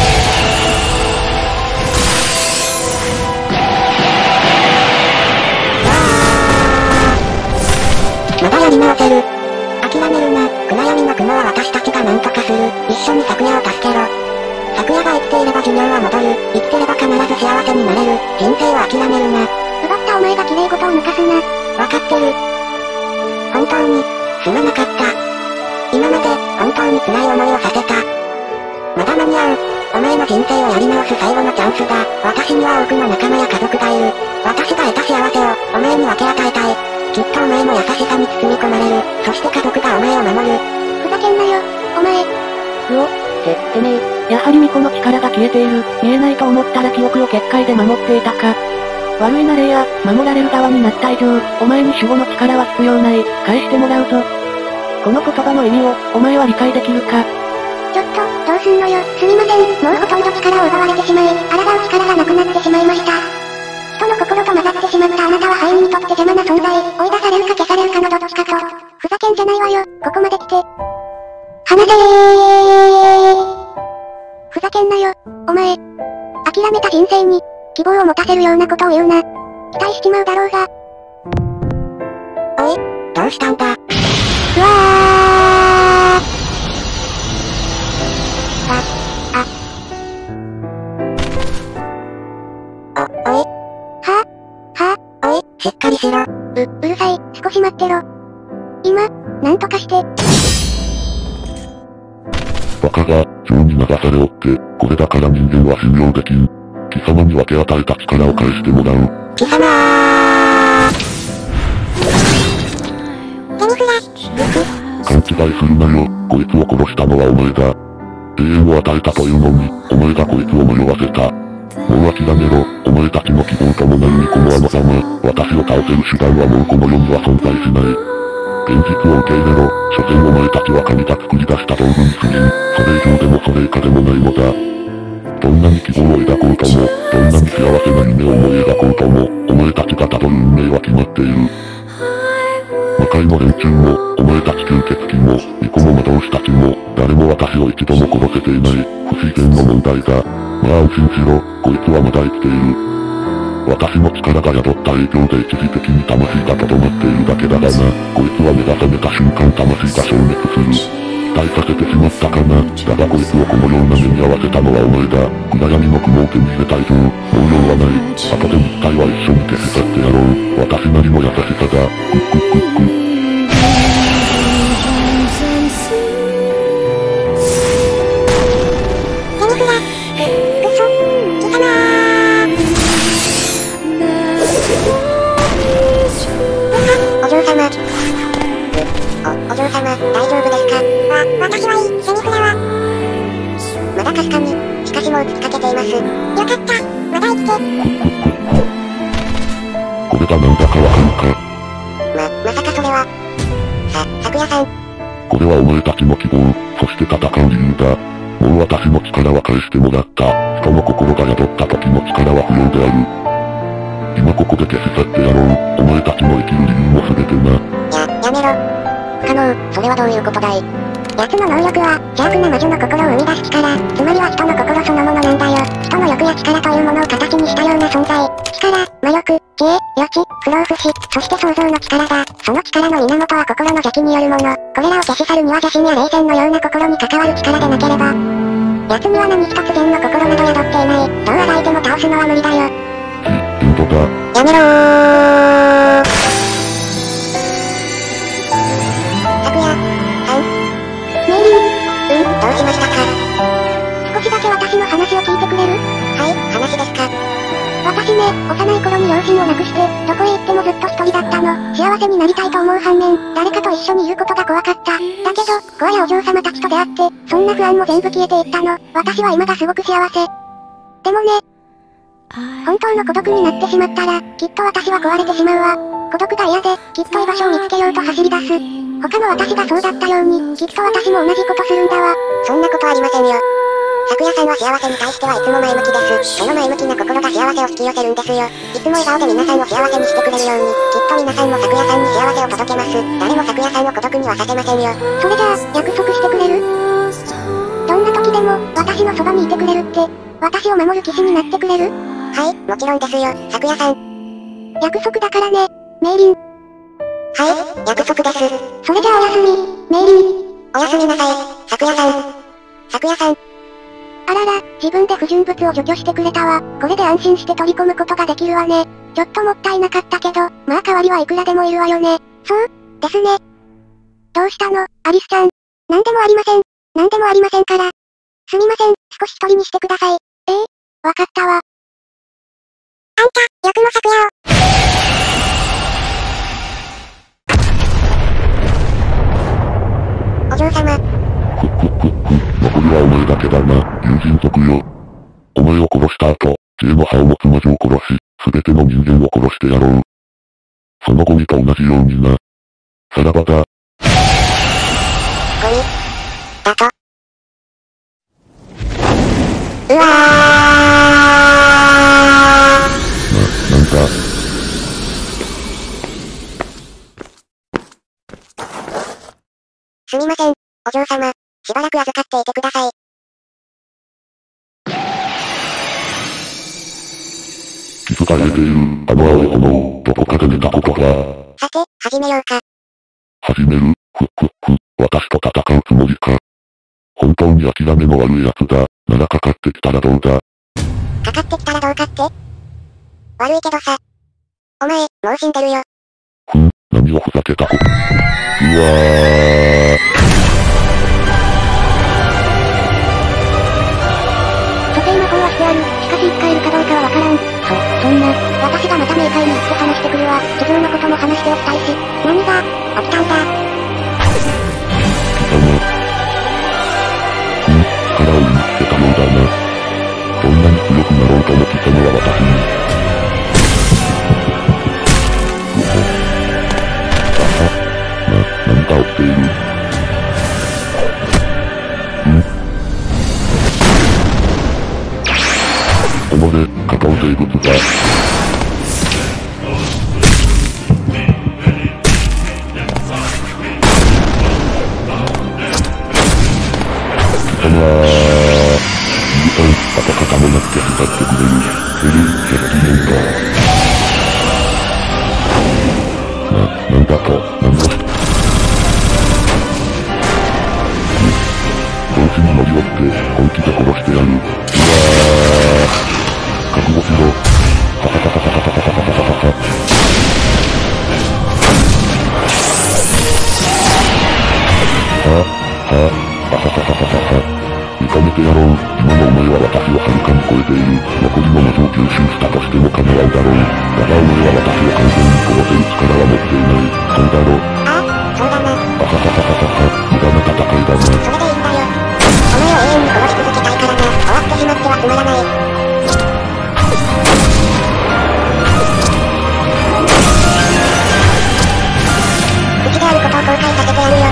まだやり直せる。諦めるな。暗闇の雲は私たちが何とかする。一緒に昨夜を助けろ。昨夜が生きていれば寿命は戻る。生きてれば必ず幸せになれる。人生を諦めるな。奪ったお前が綺麗事を抜かすな。わかってる。本当に、すまなかった。今まで、本当に辛い思いをさせた。まだ間に合う。お前の人生をやり直す最後のチャンスだ。私には多くの仲間や家族がいる。私が得た幸せを、お前に分け与えたい。きっとお前も優しさに包み込まれる。そして家族がお前を守る。ふざけんなよ、お前。 うお、て、てめえ、やはり巫女の力が消えている。見えないと思ったら記憶を結界で守っていたか。悪いな霊や、守られる側になった以上、お前に守護の力は必要ない。返してもらうぞ。この言葉の意味を、お前は理解できるか？ ちょっと、どうすんのよ。すみません。もうほとんど力を奪われてしまい、抗う力がなくなってしまいました。人の心と混ざってしまったあなたはハイにとって邪魔な存在。追い出されるか消されるかのどっちかと。ふざけんじゃないわよ。ここまで来て。 離せー。ふざけんなよ、お前。諦めた人生に、希望を持たせるようなことを言うな。期待しちまうだろうが。 おい、どうしたんだ。 うわー。あ、あ。 お、おい。 はぁ、はぁ、 おい、しっかりしろ。 う、うるさい、少し待ってろ。今、なんとかして。 バカが、情に流されおって、これだから人間は信用できん。貴様に分け与えた力を返してもらう。 貴様ー。 ゼニフラ。 勘違いするなよ、こいつを殺したのはお前だ。永遠を与えたというのに、お前がこいつを迷わせた。もう諦めろ、お前たちの希望とも何にこもあのざま、私を倒せる手段はもうこの世には存在しない。現実を受け入れろ、所詮お前たちは神が作り出した道具に過ぎん。それ以上でもそれ以下でもないのだ。どんなに希望を抱こうとも、どんなに幸せな夢を思い描こうとも、お前たちがたどる運命は決まっている。魔界の連中も、お前たち吸血鬼も、巫女も魔導士たちも、誰も私を一度も殺せていない、不自然の問題だ。まあ安心しろ、こいつはまだ生きている。私の力が宿った影響で一時的に魂がとどまっているだけだがな、こいつは目が覚めた瞬間魂が消滅する。期待させてしまったかな。だがこいつをこのような目に遭わせたのはお前だ。暗闇の雲を手に入れた以上、もう用はない。後で肉体は一緒に消し去ってやろう。私なりの優しさだ。クックックックッ。 お嬢様。お、お嬢様、大丈夫ですか。 わ、私はいい、ゼニフラは。 まだかすかに、しかしもう打ちかけています。 よかった、まだ生きて。 これがなんだかわかるか。 ま、まさかそれは。さ、咲夜さん。 これはお前たちの希望、そして戦う理由だ。もう私の力は返してもらった。人の心が宿った時の力は不要である。今ここで消し去ってやろう。お前たちの生きる理由も全てな。 や、やめろ。不可能、それはどういうことだい。 奴の能力は、邪悪な魔女の心を生み出す力、つまりは人の心そのものなんだよ。人の欲や力というものを形にしたような存在。力、魔力、知恵、余地、不老不死、そして創造の力だ。その力の源は心の邪気によるもの。これらを消し去るには邪心や霊線のような心に関わる力でなければ。奴には何一つ善の心など宿っていない。どうあがいても倒すのは無理だよ。 き、本当だ。 やめろー。咲夜さん。 メイリン。 うん、どうしましたか。 少しだけ私の話を聞いてくれる？ はい、話ですか。 私ね、幼い頃に両親を亡くして、どこへ行ってもずっと一人だったの。幸せになりたいと思う反面、誰かと一緒にいることが怖かった。だけど、ゴアやお嬢様たちと出会って、そんな不安も全部消えていったの。私は今がすごく幸せ。でもね、本当の孤独になってしまったら、きっと私は壊れてしまうわ。孤独が嫌で、きっと居場所を見つけようと走り出す。他の私がそうだったように、きっと私も同じことするんだわ。 そんなことありませんよ。咲夜さんは幸せに対してはいつも前向きです。その前向きな心が幸せを引き寄せるんですよ。いつも笑顔で皆さんを幸せにしてくれるように、きっと皆さんも咲夜さんに幸せを届けます。誰も咲夜さんを孤独にはさせませんよ。 それじゃあ、約束してくれる？どんな時でも、私のそばにいてくれるって、私を守る騎士になってくれる？ はい、もちろんですよ、咲夜さん。 約束だからね、メイリン。 はい、約束です。 それじゃあおやすみ、メイリン。 おやすみなさい、咲夜さん。咲夜さん。 あらら、自分で不純物を除去してくれたわ。これで安心して取り込むことができるわね。ちょっともったいなかったけど、まあ代わりはいくらでもいるわよね。そうですね。どうしたの、アリスちゃん。なんでもありません。なんでもありませんから。すみません、少し一人にしてください。ええ、わかったわ。あんた、欲の咲夜を。 お嬢様。 ふっふっふっふ、残りはお前だけだな、友人族よ。お前を殺した後、知恵の葉を持つ魔女を殺し、すべての人間を殺してやろう。そのゴミと同じようにな。さらばだ。 ゴミ。だと。うわー。 な、なんだ。 すみません、お嬢様。 しばらく預かっていてください。 気づかれている、あの青い炎、どこかで見たことが。 さて、始めようか。 始める、ふっふっふ、私と戦うつもりか。本当に諦めの悪い奴だ、ならかかってきたらどうだ。 かかってきたらどうかって？悪いけどさ。お前、もう死んでるよ。 ふん、何をふざけたこと。うわー。 蘇生魔法はしてある。しかし使えるかどうかはわからん。そ、そんな、私がまた冥界に行って話してくるわ。地蔵のことも話しておきたいし。何が、起きたんだ。 貴様。ふん、力を身につけたようだな。どんなに強くなろうとも貴様は私に。うほ。あは。な、何か起きている。ん？ここで、加藤生物が。貴様は、いいかん、跡形もなく消し去ってくれる。エリー、石器面か。な、なんだと、なんだと。同士に乗り寄って、本気で殺してやる。うわー。覚悟しろ。はははははははははは。はぁ、はぁ、あはははははは。認めてやろう。今のお前は私をはるかに超えている。残りの魔を吸収したとしても構わんだろう。だがお前は私を完全に殺せる力は持っていない。そうだろう。 ああ、そうだな。 あはははははは。無駄な戦いだな。 それでいいんだよ。お前を永遠に殺し続けたいからな。終わってしまってはつまらない。うちであることを後悔させてやるよ。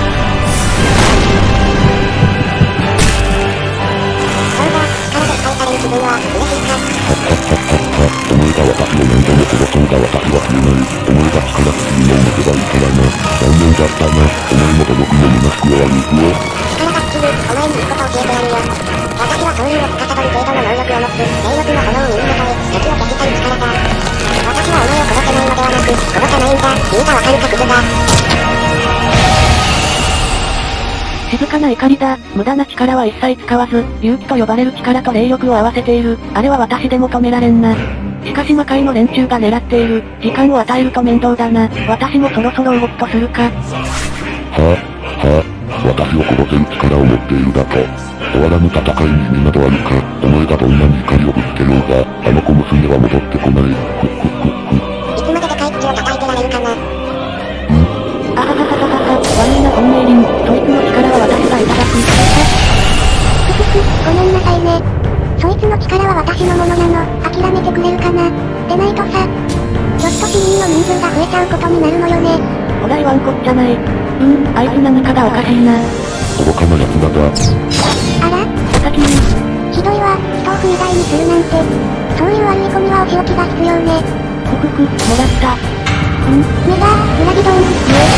そうだ、力で支配される自分は嬉しいか。 はっはっはっはっは。お前が私を何度も殺そうが私は消えない。お前が力尽きるのを待てばいいからな。残念だったな。お前も努力も虚しく終わる。うお。 力が尽きる、お前にいいことを教えてやるよ。私はそういうを司る程度の能力を持つ、霊力の炎を身にまとい、敵を消したい力だ。私はお前を殺せないのではなく、殺さないんだ。意味がわかるかクズだ。 静かな怒りだ。無駄な力は一切使わず、勇気と呼ばれる力と霊力を合わせている。あれは私でも止められんな。しかし魔界の連中が狙っている。時間を与えると面倒だな。私もそろそろ動くとするか。 はぁ、はぁ、私を殺せる力を持っているだと。終わらぬ戦いに意味などあるか。お前がどんなに怒りをぶつけようが、あの小娘は戻ってこない。ふっふっふっふ。 いつまででかい口を叩いてられるかな。 あはははははは、悪いな本命輪、そいつの力は私がいただく。 ふふふ、ごめんなさいね。そいつの力は私のものなの、諦めてくれるかな。でないとさ、ちょっと市民の人数が増えちゃうことになるのよね。 ほら言わんこっちゃない。うーん、あいつ何かがおかしいな。 愚かな奴らだ。 あら？ お先に。 ひどいわ、人を踏み台にするなんて。そういう悪い子にはお仕置きが必要ね。 ふふふ、もらった。 ん、目が、裏切どん。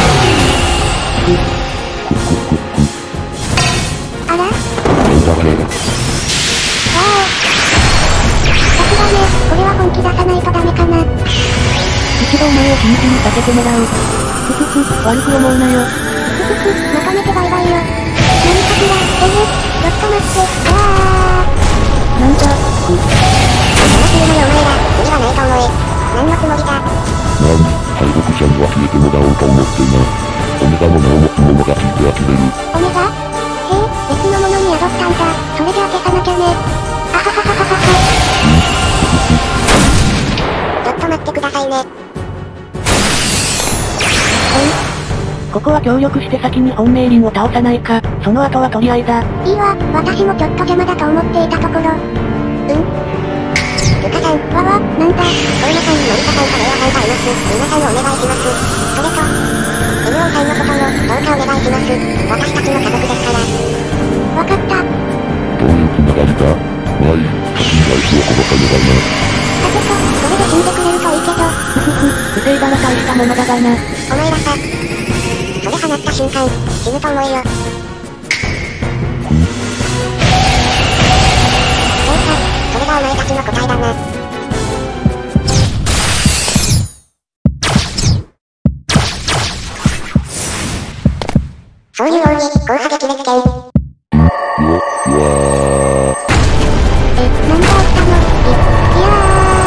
あら？ なんだけ。 わあ。さすがね、これは本気出さないとダメかな。 一度お前を秘密にさせてもらう。ふふふ、悪く思うなよ。 ふふふ、まとめてバイバイよ。何かしら、えへ、ちょっと待って、わあ。 なんだ、 楽しいのよお前ら、無理はないと思え。何のつもりだ。 なに、敗北者には消えてもらおうと思ってな。オメガの名を持つ者が聞いて呆れる。 オメガ？へえ、別のものに宿ったんだ。それじゃあ消さなきゃね。あはははははは。 ちょっと待ってくださいね。 ここは協力して先に本命輪を倒さないか。その後は取り合いだ。 いいわ、私もちょっと邪魔だと思っていたところ。 ルカさん。 わわ、なんだ。 相馬さんに森田さんとレアさんがいます。皆さんをお願いします。それと、エムオーさんのことも、どうかお願いします。私たちの家族ですから。 わかった。 どういうつながりだ。まあいい、先にあいつを殺さねばな。 さてと、これで死んでくれるといいけど。 ふふふ、不正だら大したものだがな。 お前らさ、それ放った瞬間、死ぬと思えよ。 お前たちの答えだな。そういう王に、高波撃滅剣。 うわ、うわえ、何が起きたの？い、いや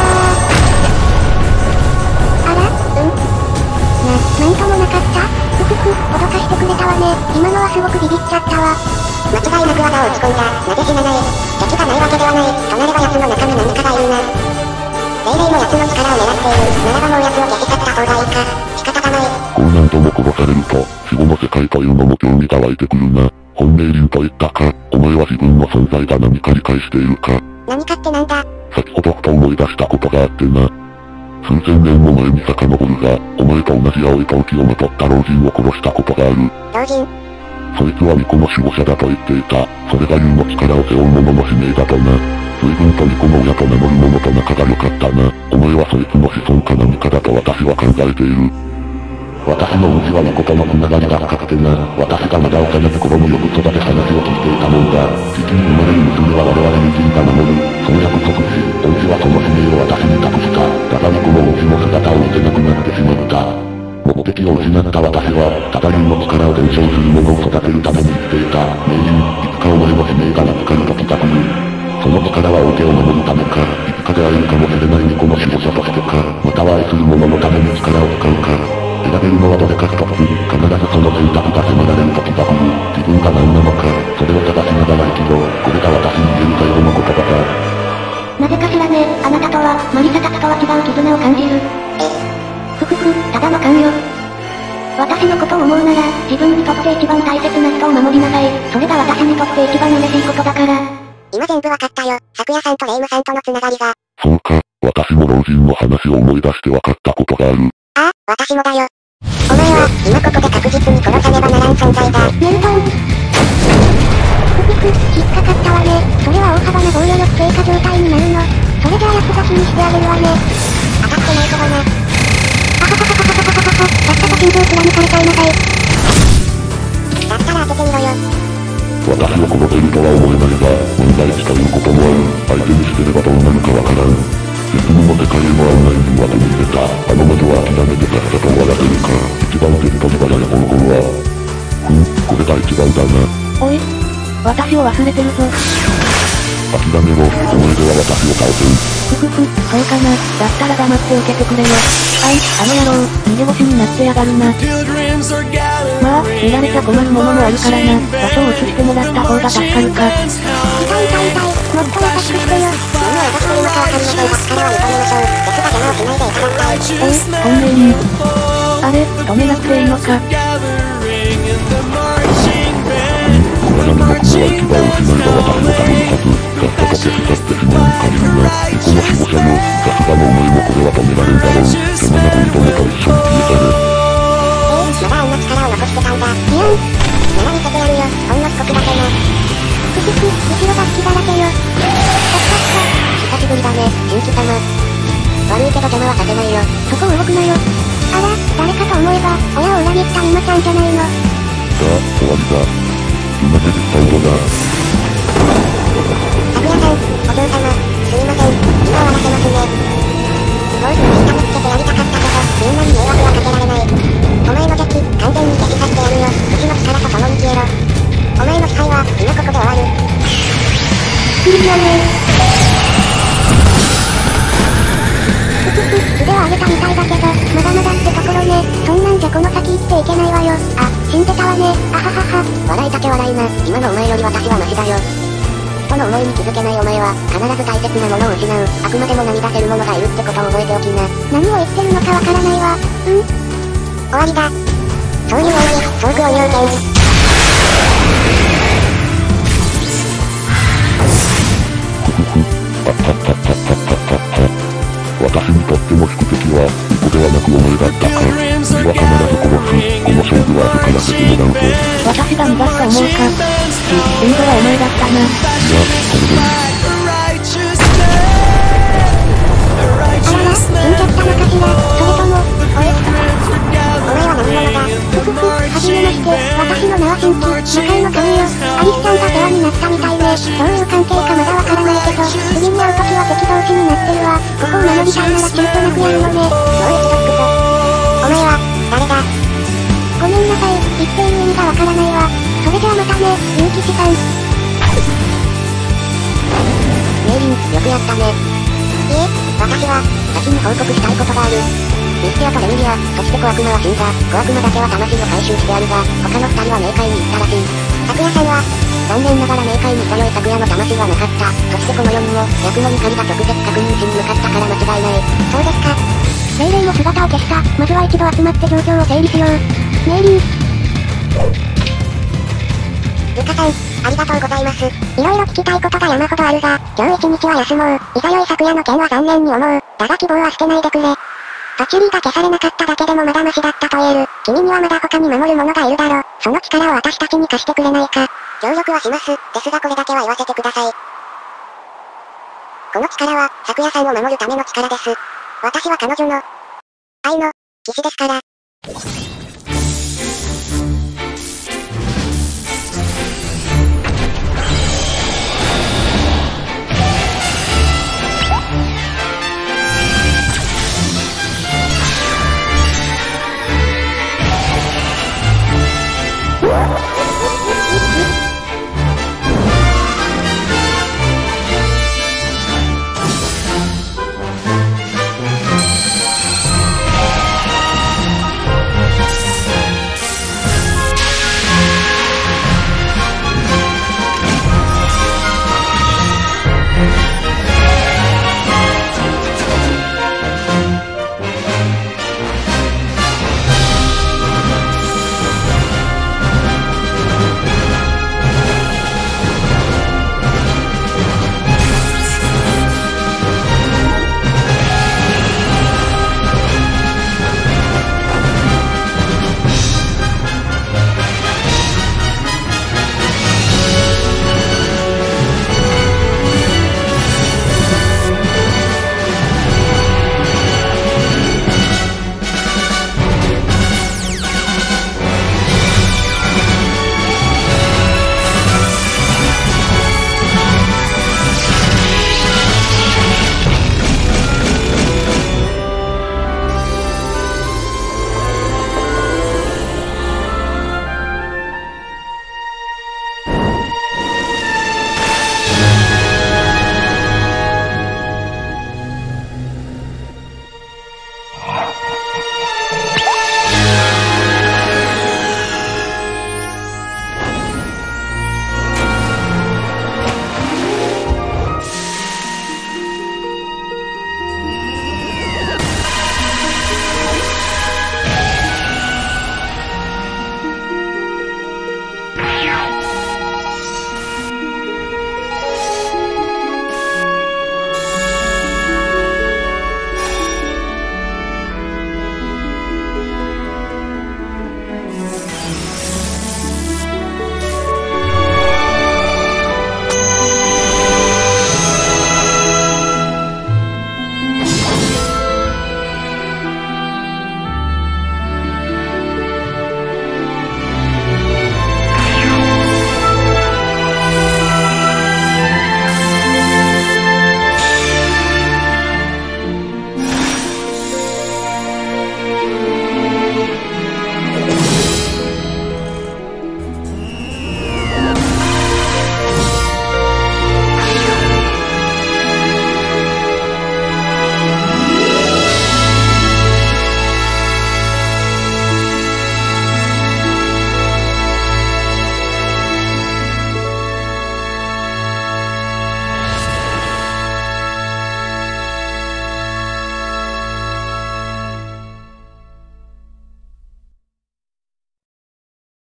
ー。あら？うん？な、なんともなかった？ふふふ、脅かしてくれたわね。今のはすごくビビっちゃったわ。 間違いなく技を打ち込んだ。なぜ死なない？敵がないわけではない。となれば奴の中に何かがいるな。レイレイも奴の力を狙っている。ならばもう奴を消し去った方がいいか。仕方がない。 こうなんとも殺されると、死後の世界というのも興味が湧いてくるな。本命輪と言ったか、お前は自分の存在が何か理解しているか。 何かってなんだ？ 先ほどふと思い出したことがあってな。数千年も前に遡るが、お前と同じ青い陶器をまとった老人を殺したことがある。 老人？ そいつは巫女の守護者だと言っていた。それが竜の力を背負う者の使命だとな。随分と巫女の親と名乗る者と仲が良かったな。お前はそいつの子孫か何かだと私は考えている。私の主は巫女とのつながりが深くてな。私がまだ幼き頃によくそばで話を聞いていたもんだ。じきに生まれる娘は我々友人が守る。その約束し、恩師はその使命を私に託した。だが巫女の恩師の姿を見せなくなってしまった。目的を失った私は、ただ竜の力を伝承する者を育てるために生きていた。名人、いつかお前の使命が見つかる時が来る。その力は王家を守るためか、いつか出会えるかもしれない巫女の守護者としてか、または愛する者のために力を使うか。選べるのはどれか一つ、必ずその選択が迫られる時が来る。自分が何なのか、それを探しながら生きろ。これが私に言える最後の言葉だ。 なぜかしらね、あなたとは、マリサたちとは違う絆を感じる。ふふふ、ただの勘よ。私のことを思うなら、自分にとって一番大切な人を守りなさい。それが私にとって一番嬉しいことだから。 今全部わかったよ。昨夜さんとレイムさんとのつながりが。 そうか、私も老人の話を思い出して分かったことがある。 ああ、私もだよ。お前は、今ここで確実に殺さねばならん存在だ。 メルトン。ふふふ、引っかかったわね。それは大幅な防御力低下状態になるの。それじゃあ安刺しにしてあげるわね。 当たってないけどな。 あははははははははは。さっさと心臓貫かれちゃいなさい。 だったら当ててみろよ。 私を殺せるとは思えないが、万が一ということもある。相手にしてればどうなるかわからん。別の世界への案内人は手に入れた。あの魔女は諦めてさっさと終わらせるか。一番手っ取り早い方法は。ふん、これが一番だな。 おい。私を忘れてるぞ。 諦めろ、お前では私を倒せん。 ふふふ、そうかな。だったら黙って受けてくれよ。あい、あの野郎、逃げ腰になってやがるな。まあ、見られちゃ困るものもあるからな。場所を移してもらった方が助かるか。 痛い痛い痛い、もっと優しくしてよ。 何を脅してるのかわかりませんが、力は認めましょう。ですが邪魔をしないでいただきたい。 え、本命に。あれ、止めなくていいのか。 これらの僕のは一番失いが私の頼むはず。さっさと消し去ってしまうに限るな。巫女の守護者よ。さすがのお前もこれは止められんだろう。邪魔なゴリどもと一緒に消え去れ。 えー、まだあんな力を残してたんだ。 いやん。 なら見せてやるよ。ほんの少しだけな。 ふふふ、後ろが隙だらけよ。さっさっさ。 久しぶりだね、新規様。悪いけど邪魔はさせないよ。 そこ動くなよ。あら、誰かと思えば、親を裏切った今ちゃんじゃないの。 さあ、終わりだ。うまくできた音だ。 拓也さん、お嬢様、すいません、今終わらせますね。もうすぐ痛めつけてやりたかったけど、みんなに迷惑はかけられない。お前の敵、完全に消し去ってやるよ。うちの力と共に消えろ。お前の支配は、今ここで終わる。 いいよね。ふふふ、腕を上げたみたいだけど、まだまだってところね。そんなんじゃこの先生きていけないわよ。あ、死んでたわね。あははは。 笑いたけ笑いな。今のお前より私はマシだよ。人の思いに気づけないお前は、必ず大切なものを失う。あくまでも何出せる者がいるってことを覚えておきな。 何を言ってるのかわからないわ。うん。 終わりだ。そういう王に、総具を入権。 ふふふ。あったったったったったった。私にとっての宿敵は、巫女ではなくお前だったか。次は必ず殺す。この勝負は預からせてもらうぞ。 私が逃がすと思うか。し、今度はお前だったな。 いや、それでいい。 あらら、死んじゃったのかしら。それとも、おえっと。 お前は何者だ。 ふふふ、はじめまして、私の名はは新規、魔界の神よ。アリスちゃんがペアになったみたいね。どういう関係かまだわからないけど、次に会う時は敵同士になってるわ。ここを守りたいなら躊躇なくやるのね。 もう一度聞くぞ。お前は、誰だ？ ごめんなさい、言っている意味がわからないわ。それじゃあまたね、竜騎士さん。 メイリン、よくやったね。いえ、私は、先に報告したいことがある。ミスティアとレミリア、そして小悪魔は死んだ。小悪魔だけは魂を回収してあるが、他の二人は冥界に行ったらしい。 咲夜さんは、 残念ながら冥界にそよい咲夜の魂はなかった。そしてこのよにんを、ヤクモニカリが直接確認しに向かったから間違いない。 そうですか。精霊の姿を消した。まずは一度集まって状況を整理しよう。メイリン。 ルカさん、ありがとうございます。 いろいろ聞きたいことが山ほどあるが、今日一日は休もう。いざよい昨夜の件は残念に思う。だが希望は捨てないでくれ。パチュリーが消されなかっただけでもまだマシだったと言える。君にはまだ他に守る者がいるだろ。その力を私たちに貸してくれないか。 協力はします。ですがこれだけは言わせてください。この力は、咲夜さんを守るための力です。私は彼女の、愛の、騎士ですから。